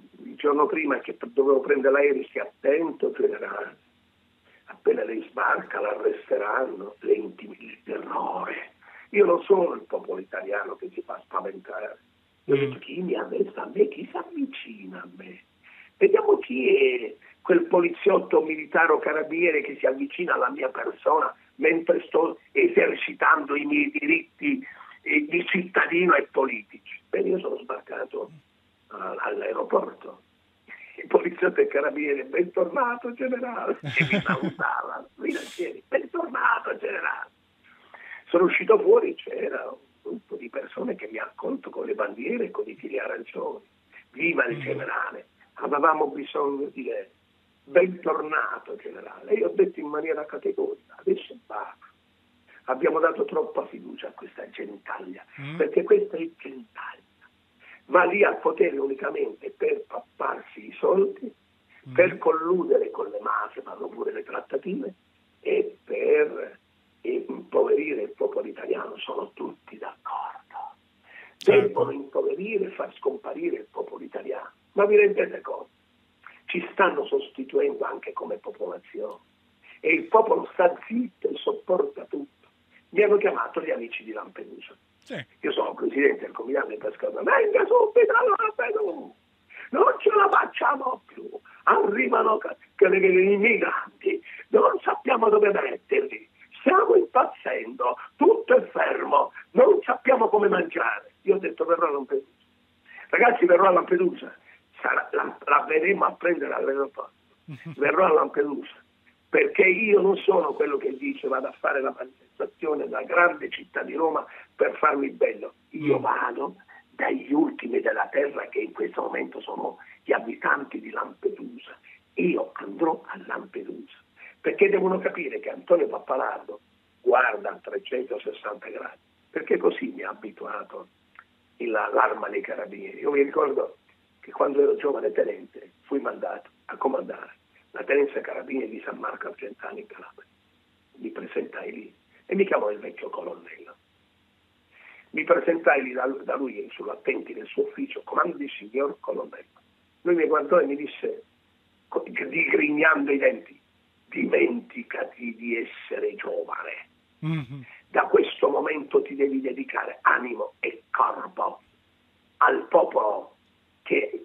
giorno prima che dovevo prendere l'aereo, stia attento generale, appena lei sbarca l'arresteranno, le intimi il terrore. Io non sono il popolo italiano che si fa spaventare. Io ho detto, chi mi arresta a me, chi si avvicina a me? Vediamo chi è quel poliziotto militare o carabiniere che si avvicina alla mia persona mentre sto esercitando i miei diritti di cittadino e politici. Bene, io sono sbarcato all'aeroporto. Il poliziotto e carabiniere, bentornato generale, e mi salutavano, bentornato generale. Sono uscito fuori, c'era un gruppo di persone che mi ha accolto con le bandiere e con i fili arancioni. Viva il generale, avevamo bisogno di lei. Bentornato generale. E io ho detto in maniera categorica, adesso basta. Abbiamo dato troppa fiducia a questa gentaglia, perché questa è gentaglia. Va lì al potere unicamente per papparsi i soldi, per colludere con le mafie, fanno pure le trattative, e per impoverire il popolo italiano. Sono tutti d'accordo. Devono impoverire e far scomparire il popolo italiano. Ma vi rendete conto? Ci stanno sostituendo anche come popolazione. E il popolo sta zitto e sopporta tutto. Mi hanno chiamato gli amici di Lampedusa. Sì. Io sono presidente del comitato di pescatori. Venga subito a Lampedusa! Non ce la facciamo più. Arrivano i migranti, non sappiamo dove metterli. Stiamo impazzendo, tutto è fermo, non sappiamo come mangiare. Io ho detto verrò a Lampedusa. Ragazzi, verrò a Lampedusa. La vedremo a prendere all'aeroporto. Verrò a Lampedusa. Perché io non sono quello che dice vado a fare la manifestazione nella grande città di Roma per farmi bello. Io vado dagli ultimi della terra, che in questo momento sono gli abitanti di Lampedusa. Io andrò a Lampedusa, perché devono capire che Antonio Pappalardo guarda a 360 gradi, perché così mi ha abituato l'Arma dei Carabinieri. Io mi ricordo che quando ero giovane tenente fui mandato a comandare la tenenza Carabinieri di San Marco Argentano in Calabria. Mi presentai lì e mi chiamò il vecchio colonnello. Mi presentai lì da lui sull'attenti del suo ufficio, comandi signor colonnello. Lui mi guardò e mi disse, digrignando i denti, dimenticati di essere giovane. Da questo momento ti devi dedicare animo e corpo al popolo che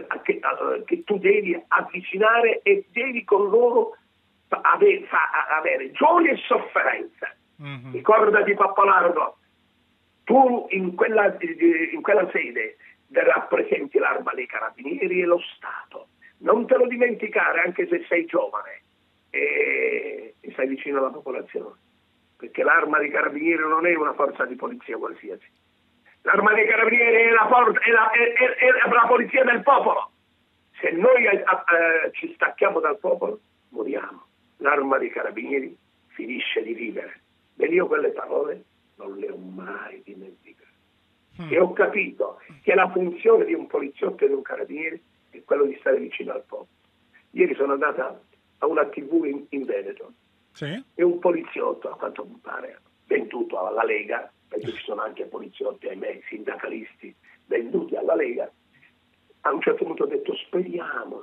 tu devi avvicinare e devi con loro avere gioia e sofferenza. Ricordati, Pappalardo, tu in quella sede rappresenti l'Arma dei Carabinieri e lo Stato. Non te lo dimenticare, anche se sei giovane e sei vicino alla popolazione, perché l'Arma dei Carabinieri non è una forza di polizia qualsiasi. L'Arma dei Carabinieri è la polizia del popolo. Se noi ci stacchiamo dal popolo, moriamo. L'Arma dei Carabinieri finisce di vivere. E io quelle parole non le ho mai dimenticate. E ho capito che la funzione di un poliziotto e di un carabiniere è quello di stare vicino al popolo. Ieri sono andata a una TV in Veneto, e un poliziotto, a quanto mi pare, venduto alla Lega, perché ci sono anche poliziotti, ahimè, sindacalisti venduti alla Lega, a un certo punto ha detto speriamo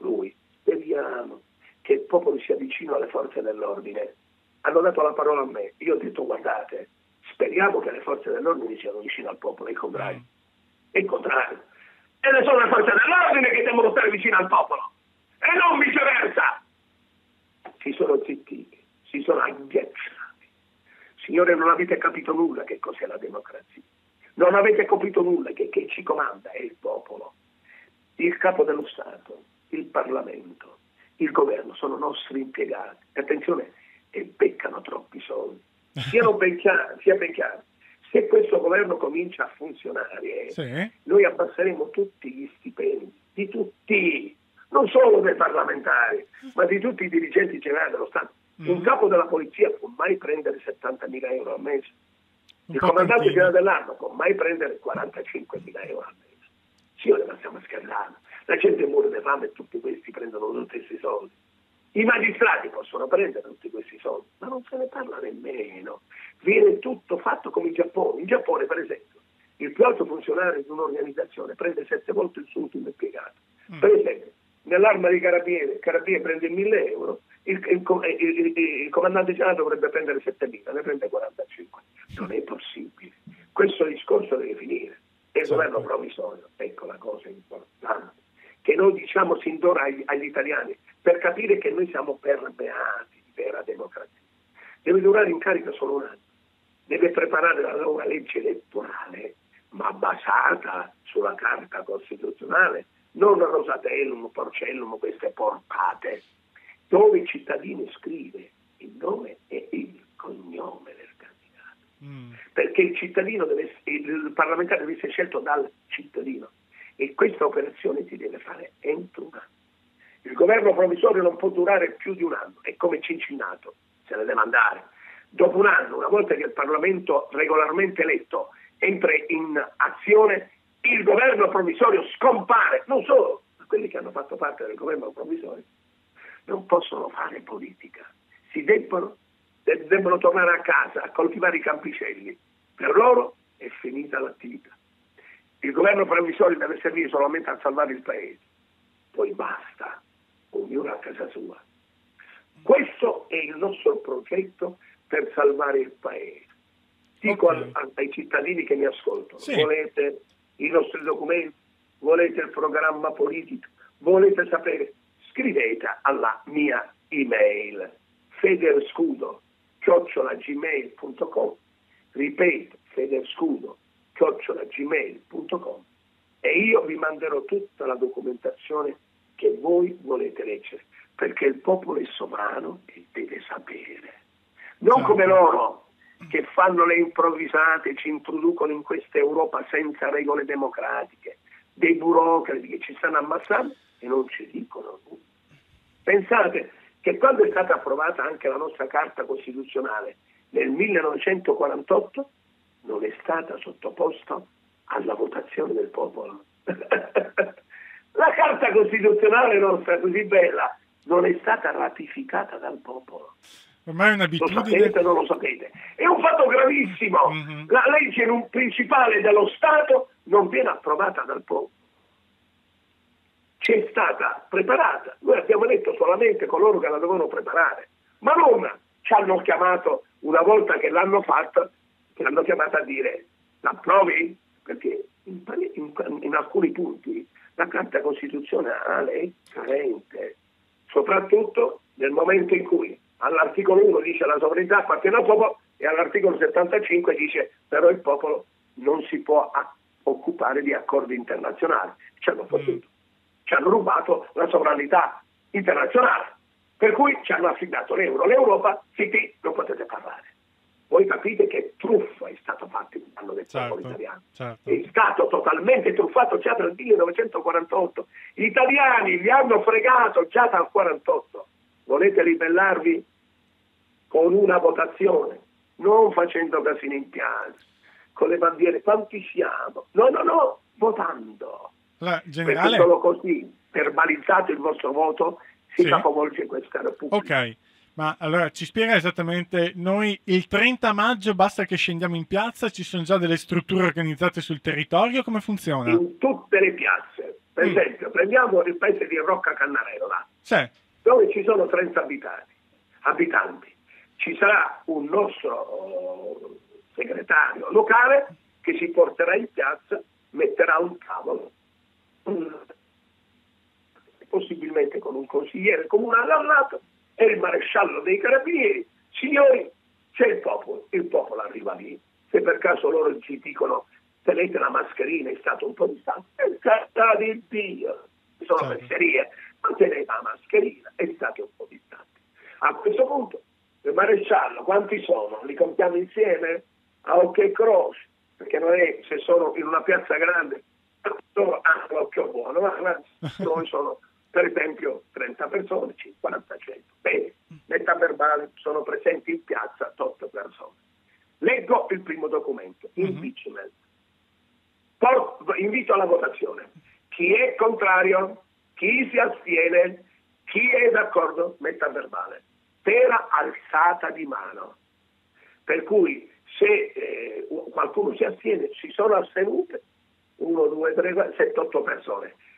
che il popolo sia vicino alle forze dell'ordine. Hanno dato la parola a me, io ho detto guardate, speriamo che le forze dell'ordine siano vicino al popolo, è il contrario. È il contrario. E le sono le forze dell'ordine che devono stare vicino al popolo, e non viceversa. Si sono zittiti, si sono agghiacciati. Signore, non avete capito nulla che cos'è la democrazia. Non avete capito nulla che ci comanda è il popolo. Il capo dello Stato, il Parlamento, il governo sono nostri impiegati. Attenzione, e beccano troppi soldi. Sia ben chiaro. Se questo governo comincia a funzionare, noi abbasseremo tutti gli stipendi, di tutti, non solo dei parlamentari, ma di tutti i dirigenti generali dello Stato. Un capo della polizia può mai prendere 70.000 euro al mese. Il comandante generale dell'arma può mai prendere 45.000 euro al mese. Sì, ora la stiamo scherzando. La gente muore di fame e tutti questi prendono tutti questi soldi. I magistrati possono prendere tutti questi soldi, ma non se ne parla nemmeno. Viene tutto fatto come in Giappone. In Giappone, per esempio, il più alto funzionario di un'organizzazione prende 7 volte il suo ultimo impiegato. Per esempio, nell'arma di carabinieri prende 1.000 euro, il comandante di Senato dovrebbe prendere 7.000, ne prende 45. Non è possibile. Questo discorso deve finire. È il governo provvisorio, ecco la cosa importante, che noi diciamo sin d'ora agli italiani, per capire che noi siamo permeati di vera democrazia. Deve durare in carica solo un anno, deve preparare la nuova legge elettorale, ma basata sulla Carta Costituzionale, non Rosatellum, Porcellum, queste portate, dove il cittadino scrive il nome e il cognome del candidato. Perché il parlamentare deve essere scelto dal cittadino e questa operazione si deve fare entro un anno. Il governo provvisorio non può durare più di un anno, è come Cincinnato, se ne deve andare. Dopo un anno, una volta che il Parlamento regolarmente eletto entra in azione, il governo provvisorio scompare. Non solo, ma quelli che hanno fatto parte del governo provvisorio non possono fare politica, debbono tornare a casa a coltivare i campicelli. Per loro è finita l'attività. Il governo provvisorio deve servire solamente a salvare il paese, poi basta, ognuno a casa sua. Questo è il nostro progetto per salvare il paese. Dico ai cittadini che mi ascoltano, volete i nostri documenti, volete il programma politico, volete sapere, scrivete alla mia email federscudo@gmail.com, ripeto, federscudo@gmail.com, e io vi manderò tutta la documentazione che voi volete leggere, perché il popolo è sovrano e deve sapere. Non come loro che fanno le improvvisate, ci introducono in questa Europa senza regole democratiche, dei burocrati che ci stanno ammazzando e non ci dicono nulla. Pensate che quando è stata approvata anche la nostra Carta Costituzionale nel 1948 non è stata sottoposta alla votazione del popolo. La Carta Costituzionale nostra, così bella, non è stata ratificata dal popolo. Ormai è un'abitudine. Lo sapete o non lo sapete? È un fatto gravissimo. La legge principale dello Stato non viene approvata dal popolo. C'è stata preparata. Noi abbiamo eletto solamente coloro che la dovevano preparare, ma non ci hanno chiamato una volta che l'hanno fatta, che l'hanno chiamata a dire l'approvi? Perché in alcuni punti la Carta Costituzionale è carente, soprattutto nel momento in cui all'articolo 1 dice la sovranità appartiene al popolo e all'articolo 75 dice però il popolo non si può occupare di accordi internazionali. Ci hanno fottuto, ci hanno rubato la sovranità internazionale, per cui ci hanno affidato l'euro. L'Europa, sì, non potete parlare. Voi capite che truffa è stato fatto in danno del popolo italiano. Certo. È stato totalmente truffato già dal 1948. Gli italiani li hanno fregato già dal 1948. Volete ribellarvi con una votazione, non facendo casini in piazza, con le bandiere, quanti siamo? No, votando. Generale... Perché solo così, verbalizzato il vostro voto, si capovolge questa Repubblica. Ok, ma allora ci spiega esattamente, noi il 30 maggio basta che scendiamo in piazza, ci sono già delle strutture organizzate sul territorio, come funziona? In tutte le piazze, per esempio, prendiamo il paese di Rocca Cannarero, là, dove ci sono 30 abitanti. Ci sarà un nostro segretario locale che si porterà in piazza, metterà un tavolo, possibilmente con un consigliere comunale al lato e il maresciallo dei carabinieri. Signori, c'è il popolo arriva lì. Se per caso loro ci dicono tenete la mascherina, è stato un po' distante, per carità di Dio, sono fesserie, ma tenete la mascherina, è stato un po' distante. A questo punto il maresciallo, quanti sono? Li contiamo insieme a occhio e croce, perché non è se sono in una piazza grande sono anche l'occhio buono, ma noi sono per esempio 30 persone, 50, 100. Bene, netta verbale sono presenti in piazza 8 persone. Leggo il primo documento, impeachment. Invito alla votazione. Chi è contrario? Chi si astiene? Chi è d'accordo? Metta verbale. Per alzata di mano. Per cui se qualcuno si astiene, si sono astenute 1, 2, 3, 4, 7, 8 persone.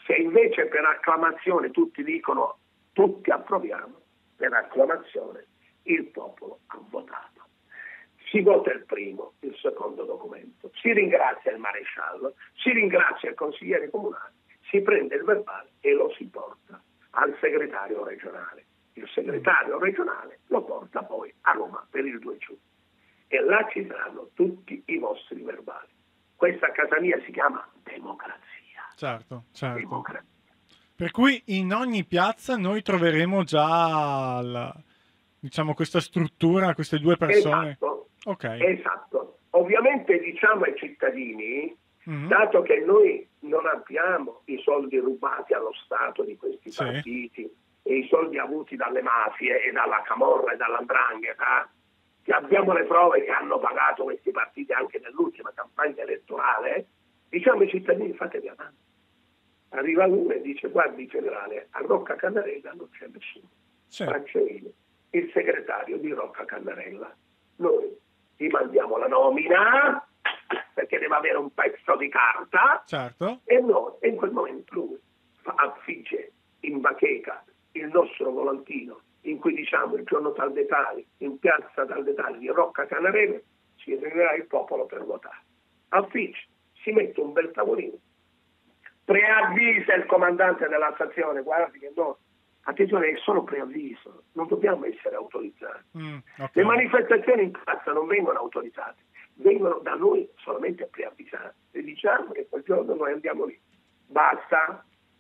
Se invece per acclamazione tutti dicono tutti approviamo, per acclamazione il popolo ha votato. Si vota il primo, il secondo documento, si ringrazia il maresciallo, si ringrazia il consigliere comunale, si prende il verbale e lo si porta al segretario regionale. Il segretario regionale lo porta poi a Roma per il 2 giugno e là ci saranno tutti i vostri verbali. Questa a casa mia si chiama democrazia. Certo. Democrazia. Per cui in ogni piazza noi troveremo già diciamo questa struttura, queste due persone. Esatto. Ok. Esatto. Ovviamente diciamo ai cittadini, dato che noi non abbiamo i soldi rubati allo Stato di questi partiti e i soldi avuti dalle mafie e dalla camorra e dall''ndrangheta, che abbiamo le prove che hanno pagato questi partiti anche nell'ultima campagna elettorale, diciamo ai cittadini fatevi avanti. Arriva uno e dice guardi generale, a Rocca Cannarella non c'è nessuno, faccio io, il segretario di Rocca Cannarella, noi gli mandiamo la nomina perché deve avere un pezzo di carta, e noi in quel momento lui affigge in bacheca il nostro volantino in cui diciamo il giorno tal dei tali, in piazza tal dei tali di Rocca Cannarella si riunirà il popolo per votare. Affigge, si mette un bel tavolino, preavvisa il comandante della stazione, guardi che no, attenzione, è solo preavviso, non dobbiamo essere autorizzati. Le manifestazioni in piazza non vengono autorizzate, vengono da noi solamente preavvisate e diciamo che quel giorno noi andiamo lì. Basta.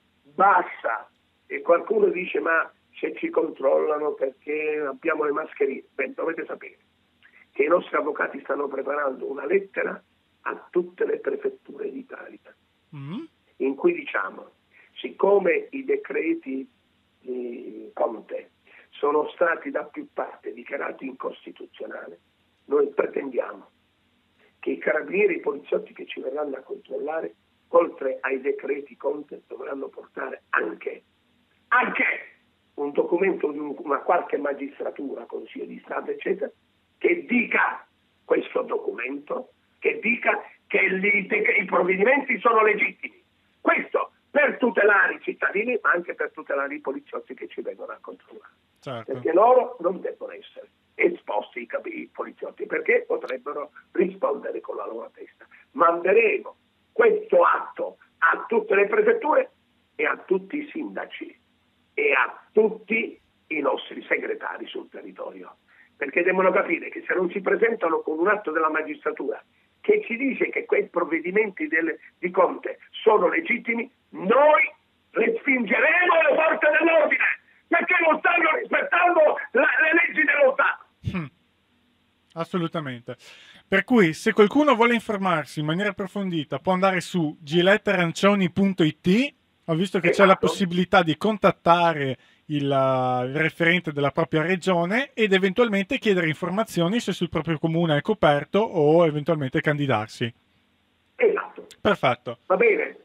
E qualcuno dice ma se ci controllano perché abbiamo le mascherine, dovete sapere che i nostri avvocati stanno preparando una lettera a tutte le prefetture d'Italia in cui diciamo, siccome i decreti di Conte sono stati da più parte dichiarati incostituzionali, noi pretendiamo che i carabinieri e i poliziotti che ci verranno a controllare, oltre ai decreti Conte, dovranno portare anche un documento di una qualche magistratura, Consiglio di Stato, eccetera, che dica questo documento, che dica che i provvedimenti sono legittimi. Questo per tutelare i cittadini, ma anche per tutelare i poliziotti che ci vengono a controllare. Perché loro non devono essere esposti i poliziotti, perché potrebbero rispondere con la loro testa. Manderemo questo atto a tutte le prefetture e a tutti i sindaci e a tutti i nostri segretari sul territorio, perché devono capire che se non si presentano con un atto della magistratura che ci dice che quei provvedimenti di Conte sono legittimi, noi respingeremo le forze dell'ordine, perché non stanno rispettando le leggi dello Stato. Assolutamente. Per cui se qualcuno vuole informarsi in maniera approfondita può andare su giletterancioni.it. Ho visto che c'è la possibilità di contattare il referente della propria regione ed eventualmente chiedere informazioni se sul proprio comune è coperto o eventualmente candidarsi. Esatto. Perfetto. Va bene.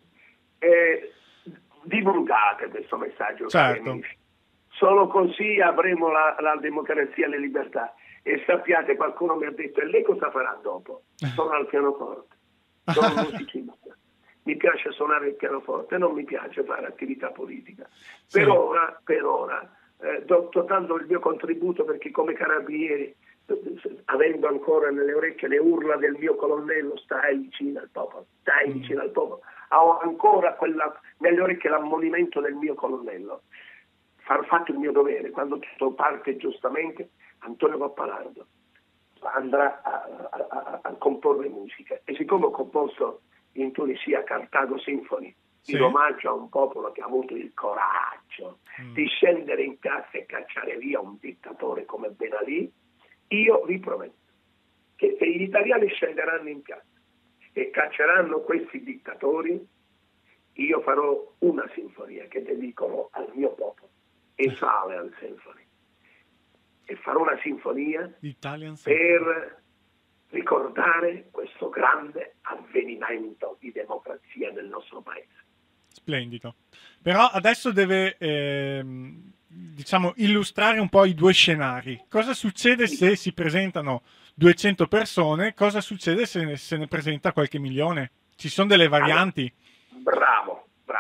Divulgate questo messaggio. Certo. Solo così avremo la democrazia e le libertà. E sappiate, qualcuno mi ha detto, e lei cosa farà dopo? Sono al pianoforte, sono musicista. Mi piace suonare il pianoforte, non mi piace fare attività politica. Per ora do tanto il mio contributo, perché come carabinieri, avendo ancora nelle orecchie le urla del mio colonnello, stai vicino al popolo, ho ancora nelle orecchie l'ammonimento del mio colonnello. Far fatto il mio dovere, quando tutto parte giustamente, Antonio Pappalardo andrà a comporre musica. E siccome ho composto in Tunisia Cartago Symphony, in omaggio a un popolo che ha avuto il coraggio di scendere in piazza e cacciare via un dittatore come Ben Ali, io vi prometto che se gli italiani scenderanno in piazza e cacceranno questi dittatori, io farò una sinfonia che dedico al mio popolo, Italian Symphony, e farò una sinfonia per ricordare questo grande avvenimento di democrazia nel nostro paese. Splendido. Però adesso deve diciamo illustrare un po' i due scenari. Cosa succede se si presentano 200 persone? Cosa succede se ne presenta qualche milione? Ci sono delle varianti? Bravo.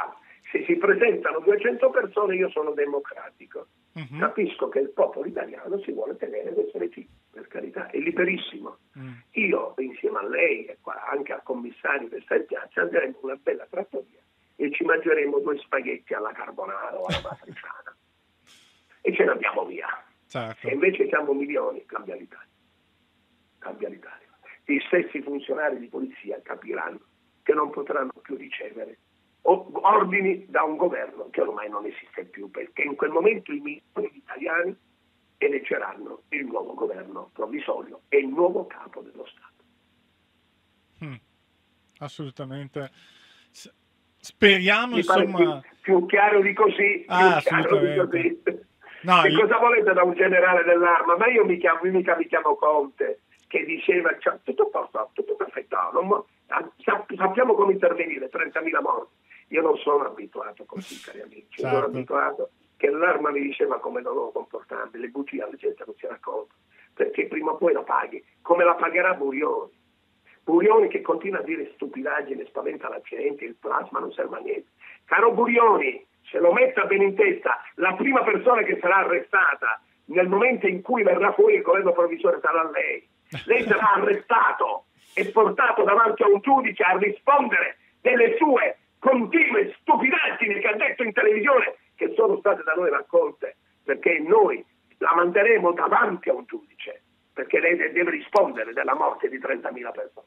Se si presentano 200 persone io sono democratico. Capisco che il popolo italiano si vuole tenere questo regime, per carità, è liberissimo. Io insieme a lei e anche al commissario che sta in piazza andremo una bella trattoria e ci mangeremo 2 spaghetti alla carbonara o alla matriciana e ce ne andiamo via. Certo. Se invece siamo milioni, cambia l'Italia. Cambia l'Italia. Gli stessi funzionari di polizia capiranno che non potranno più ricevere ordini da un governo che ormai non esiste più, perché in quel momento i milioni di italiani eleggeranno il nuovo governo provvisorio e il nuovo capo dello Stato. Assolutamente. Speriamo, Mi pare insomma, più chiaro di così. assolutamente. No, che cosa volete da un generale dell'arma? Ma io mica mi chiamo Conte, che diceva tutto a posto, tutto perfetto, sappiamo come intervenire, 30.000 morti. Io non sono abituato così, cari amici, certo. Sono abituato che l'arma mi diceva come dovevo comportarmi, le bugie alla gente non si racconta, perché prima o poi la paghi, come la pagherà Burioni. Burioni che continua a dire stupidaggini, spaventa la gente, il plasma non serve a niente. Caro Burioni, se lo metta bene in testa, la prima persona che sarà arrestata nel momento in cui verrà fuori il governo provvisorio sarà lei. Lei sarà arrestato e portato davanti a un giudice a rispondere delle sue continue stupidaggini che ha detto in televisione, che sono state da noi raccolte, perché noi la manderemo davanti a un giudice, perché lei deve rispondere della morte di 30.000 persone.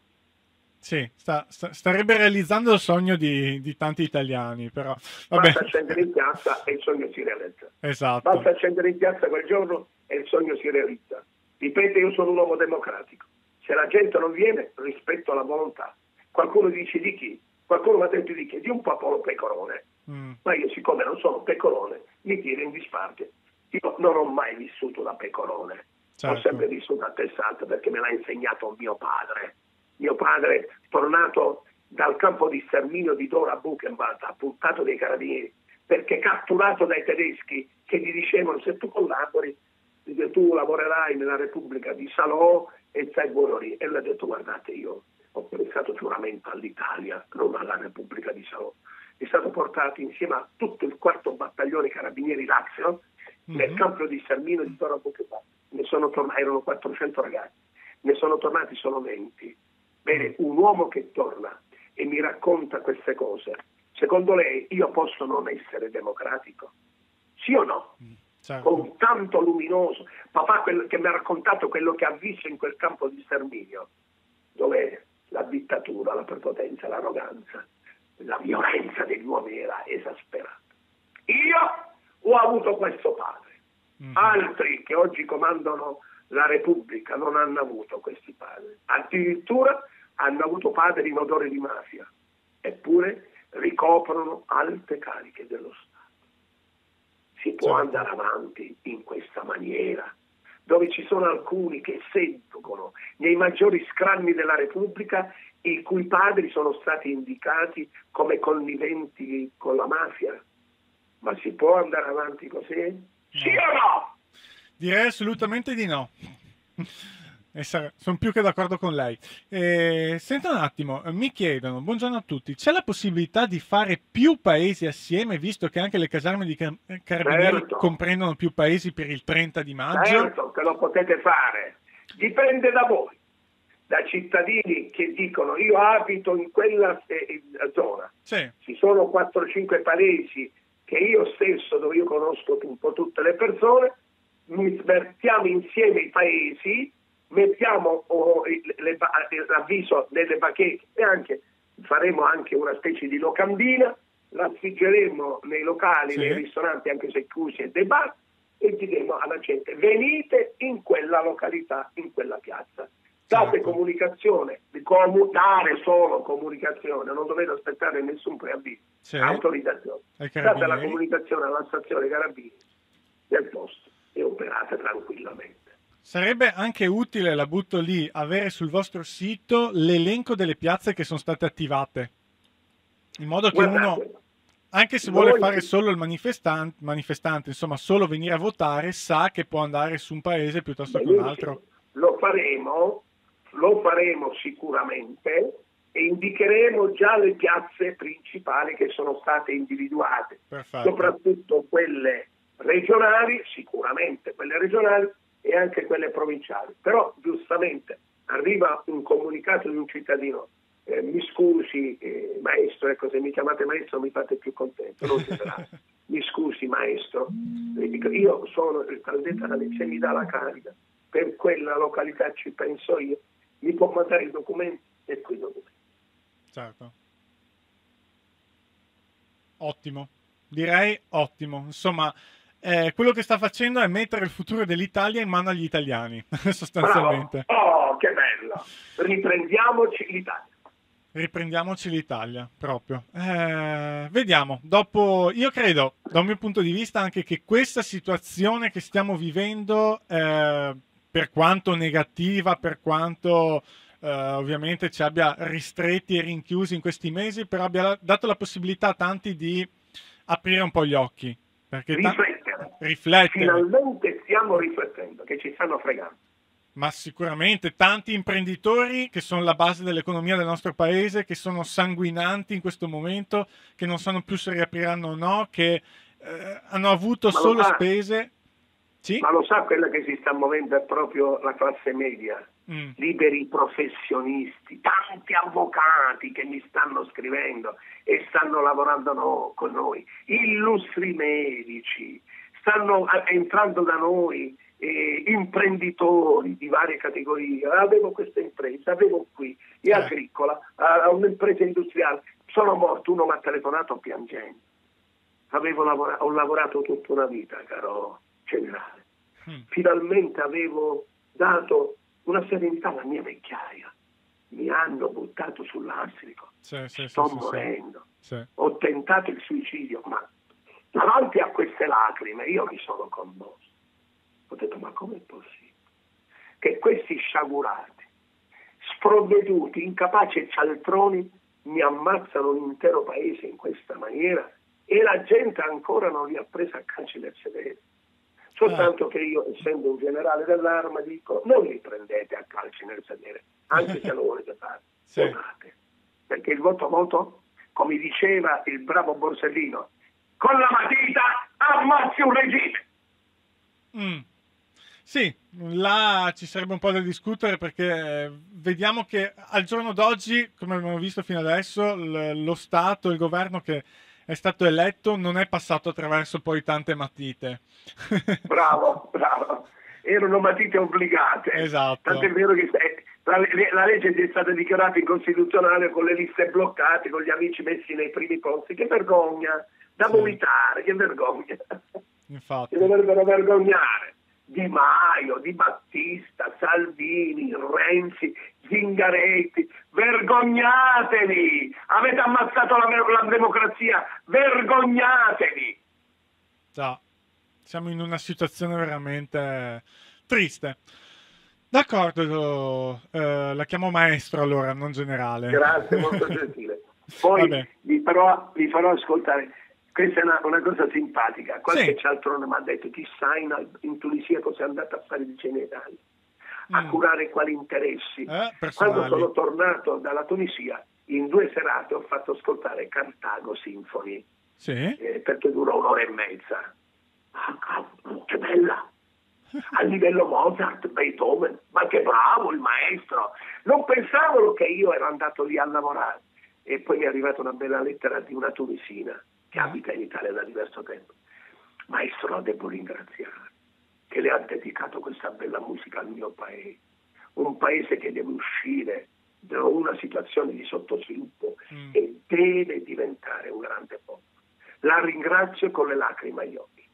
Sì, starebbe realizzando il sogno di tanti italiani, però vabbè. Basta scendere in piazza e il sogno si realizza. Esatto. Basta scendere in piazza quel giorno e il sogno si realizza. Ripeto, io sono un uomo democratico. Se la gente non viene, rispetto alla volontà. Qualcuno dice di chi? Qualcuno mi ha detto di chi? Di un popolo pecorone. Ma io, siccome non sono pecorone, mi tiro in disparte. Io non ho mai vissuto da pecorone. Certo. Ho sempre vissuto a testa alta perché me l'ha insegnato mio padre. Mio padre, tornato dal campo di sterminio di Dora Buchenwald, ha puntato dei carabinieri, perché catturato dai tedeschi che gli dicevano: se tu collabori, tu lavorerai nella Repubblica di Salò e stai buono lì. E lui ha detto: guardate, io ho prestato giuramento all'Italia, non alla Repubblica di Salò. È stato portato insieme a tutto il 4° battaglione carabinieri Lazio nel campo di sterminio di Dora Buchenwald. Erano 400 ragazzi, ne sono tornati solo 20. Bene, un uomo che torna e mi racconta queste cose, secondo lei io posso non essere democratico? Sì o no? Certo. Con tanto luminoso. Papà che mi ha raccontato quello che ha visto in quel campo di sterminio, dove la dittatura, la prepotenza, l'arroganza, la violenza degli uomini era esasperata. Io ho avuto questo padre. Altri che oggi comandano la Repubblica non hanno avuto questi padri. Addirittura hanno avuto padri in odore di mafia, eppure ricoprono alte cariche dello Stato. Si può andare avanti in questa maniera, dove ci sono alcuni che sentono nei maggiori scranni della Repubblica i cui padri sono stati indicati come conniventi con la mafia? Ma si può andare avanti così? Sì o no? Direi assolutamente di no. Sono più che d'accordo con lei. Senta un attimo, mi chiedono: buongiorno a tutti, c'è la possibilità di fare più paesi assieme, visto che anche le caserme di carabinieri Certo. comprendono più paesi per il 30 di maggio? Certo che lo potete fare, dipende da voi, da cittadini che dicono: io abito in quella zona, Sì. ci sono 4-5 paesi che io stesso, dove io conosco un po' tutte le persone, mettiamo insieme i paesi, mettiamo l'avviso nelle bacheche e anche faremo anche una specie di locandina, la affiggeremo nei locali, Sì. nei ristoranti, anche se chiusi, e dei bar, e diremo alla gente: venite in quella località, in quella piazza. Date Certo. comunicazione, dare solo comunicazione, non dovete aspettare nessun preavviso, Sì. autorizzazione. Ai Date la carabinieri. comunicazione alla stazione carabinieri del posto e operate tranquillamente. Sarebbe anche utile, la butto lì, avere sul vostro sito l'elenco delle piazze che sono state attivate, in modo che Guardate, uno, anche se vuole noi- fare solo il manifestante, insomma, solo venire a votare, sa che può andare su un paese piuttosto che un altro. Lo faremo sicuramente, e indicheremo già le piazze principali che sono state individuate, Perfetto. soprattutto quelle regionali, sicuramente quelle regionali e anche quelle provinciali. Però giustamente arriva un comunicato di un cittadino, mi scusi maestro, ecco, se mi chiamate maestro mi fate più contento, non mi scusi maestro, io sono il candidato, se mi dà la carica per quella località ci penso io, mi può mandare i documenti e quei documenti. Certo. Ottimo, direi ottimo. Insomma, quello che sta facendo è mettere il futuro dell'Italia in mano agli italiani, sostanzialmente. Bravo. Oh, che bello! Riprendiamoci l'Italia. Riprendiamoci l'Italia, proprio. Vediamo, dopo, io credo, da un mio punto di vista, anche che questa situazione che stiamo vivendo, per quanto negativa, per quanto ovviamente ci abbia ristretti e rinchiusi in questi mesi, però abbia dato la possibilità a tanti di aprire un po' gli occhi. Perché riflettere. Finalmente stiamo riflettendo, che ci stanno fregando. Ma sicuramente tanti imprenditori che sono la base dell'economia del nostro paese, che sono sanguinanti in questo momento, che non sanno più se riapriranno o no, che hanno avuto solo spese. Sì? Ma lo sa, quella che si sta muovendo è proprio la classe media, liberi professionisti, tanti avvocati che mi stanno scrivendo e stanno lavorando con noi, illustri medici, stanno entrando da noi, imprenditori di varie categorie. Avevo questa impresa, avevo qui, è agricola, un'impresa industriale, sono morto, uno mi ha telefonato piangendo, ho lavorato tutta una vita, caro generale, finalmente avevo dato una serenità alla mia vecchiaia, mi hanno buttato sul lastrico, sto morendo, ho tentato il suicidio, ma davanti a queste lacrime io mi sono commosso. Ho detto, ma com'è possibile che questi sciagurati, sprovveduti, incapaci e cialtroni mi ammazzano l'intero paese in questa maniera e la gente ancora non li ha presi a calci nel sedere? Soltanto che io, essendo un generale dell'arma, dico, non li prendete a calci nel sedere, anche se lo volete fare, votate. Perché il voto, come diceva il bravo Borsellino, con la matita ammazzi un regime. Sì, là ci sarebbe un po' da discutere, perché vediamo che al giorno d'oggi, come abbiamo visto fino adesso, lo Stato, il governo che è stato eletto non è passato attraverso poi tante matite. Bravo. Erano matite obbligate. Esatto. Tant'è vero che la legge è stata dichiarata incostituzionale con le liste bloccate, con gli amici messi nei primi posti. Che vergogna! Da vomitare, che vergogna! Infatti. Si dovrebbero vergognare. Di Maio, Di Battista, Salvini, Renzi, Zingaretti, vergognatevi! Avete ammazzato la democrazia, vergognatevi! Già, siamo in una situazione veramente triste. D'accordo, la chiamo maestro allora, non generale. Grazie, molto gentile. Poi vi farò ascoltare. Questa è una cosa simpatica. Qualche cialtrone mi ha detto, chissà in Tunisia cosa è andato a fare di in Italia, a curare quali interessi. Quando sono tornato dalla Tunisia, in 2 serate ho fatto ascoltare Cartago Symphony, perché durò 1 ora e mezza. Che bella! A livello Mozart, Beethoven, ma che bravo il maestro! Non pensavano che io ero andato lì a lavorare. E poi mi è arrivata una bella lettera di una tunisina che abita in Italia da diverso tempo. Maestro, la devo ringraziare, che le ha dedicato questa bella musica al mio paese, un paese che deve uscire da una situazione di sottosviluppo e deve diventare un grande popolo. La ringrazio con le lacrime agli occhi.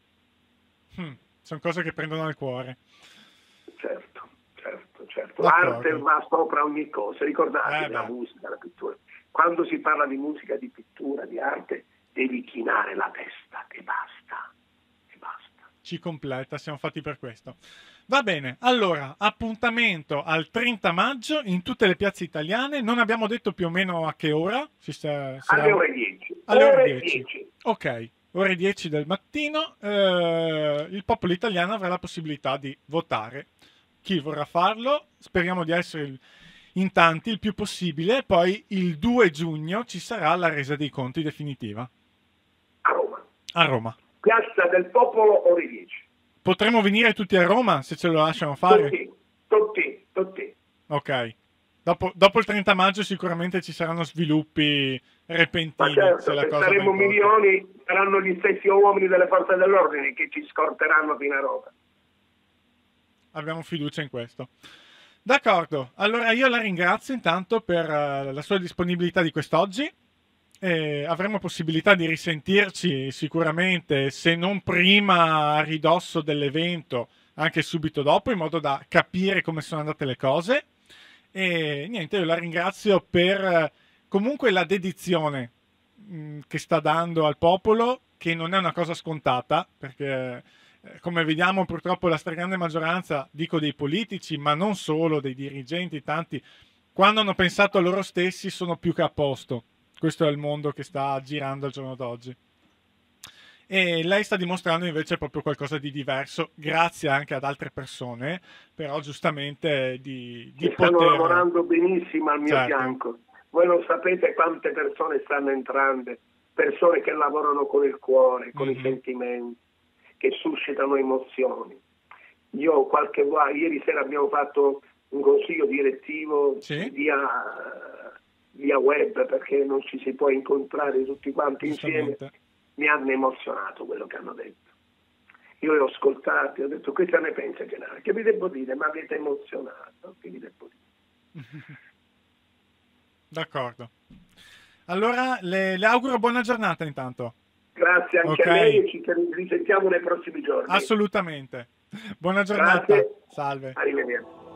Sono cose che prendono al cuore. Certo. L'arte va sopra ogni cosa, ricordate, la musica, la pittura. Quando si parla di musica, di pittura, di arte, devi chinare la testa e basta. Ci completa, siamo fatti per questo. Va bene, allora, appuntamento al 30 maggio in tutte le piazze italiane. Non abbiamo detto più o meno a che ora? Alle ore 10. Alle ore 10. Ok, ore 10 del mattino. Il popolo italiano avrà la possibilità di votare. Chi vorrà farlo, speriamo di essere in tanti il più possibile, poi il 2 giugno ci sarà la resa dei conti definitiva. A Roma. A Roma. Piazza del Popolo, ore 10. Potremmo venire tutti a Roma se ce lo lasciano fare? Tutti. Ok. Dopo il 30 maggio sicuramente ci saranno sviluppi repentini. Ma certo, se la se cosa saremo va in porto. milioni, saranno gli stessi uomini delle forze dell'ordine che ci scorteranno fino a Roma. Abbiamo fiducia in questo. D'accordo, allora io la ringrazio intanto per la sua disponibilità di quest'oggi. Avremo possibilità di risentirci sicuramente, se non prima a ridosso dell'evento, anche subito dopo, in modo da capire come sono andate le cose. E niente, io la ringrazio per comunque la dedizione che sta dando al popolo, che non è una cosa scontata, perché come vediamo purtroppo la stragrande maggioranza, dico dei politici, ma non solo, dei dirigenti, tanti, quando hanno pensato a loro stessi sono più che a posto. Questo è il mondo che sta girando al giorno d'oggi. E lei sta dimostrando invece proprio qualcosa di diverso, grazie anche ad altre persone, però giustamente di stanno poter... lavorando benissimo al mio Certo. fianco. Voi non sapete quante persone stanno entrando, persone che lavorano con il cuore, con i sentimenti, che suscitano emozioni. Io ieri sera abbiamo fatto un consiglio direttivo via web, perché non ci si può incontrare tutti quanti insieme. Mi hanno emozionato quello che hanno detto. Io li ho ascoltati, ho detto: cosa ne pensa Gennaro? Che vi devo dire? Mi avete emozionato. Che vi devo dire? D'accordo. Allora le auguro buona giornata intanto. Grazie anche a lei e ci risentiamo nei prossimi giorni. Assolutamente. Buona giornata. Grazie. Salve. Arrivederci.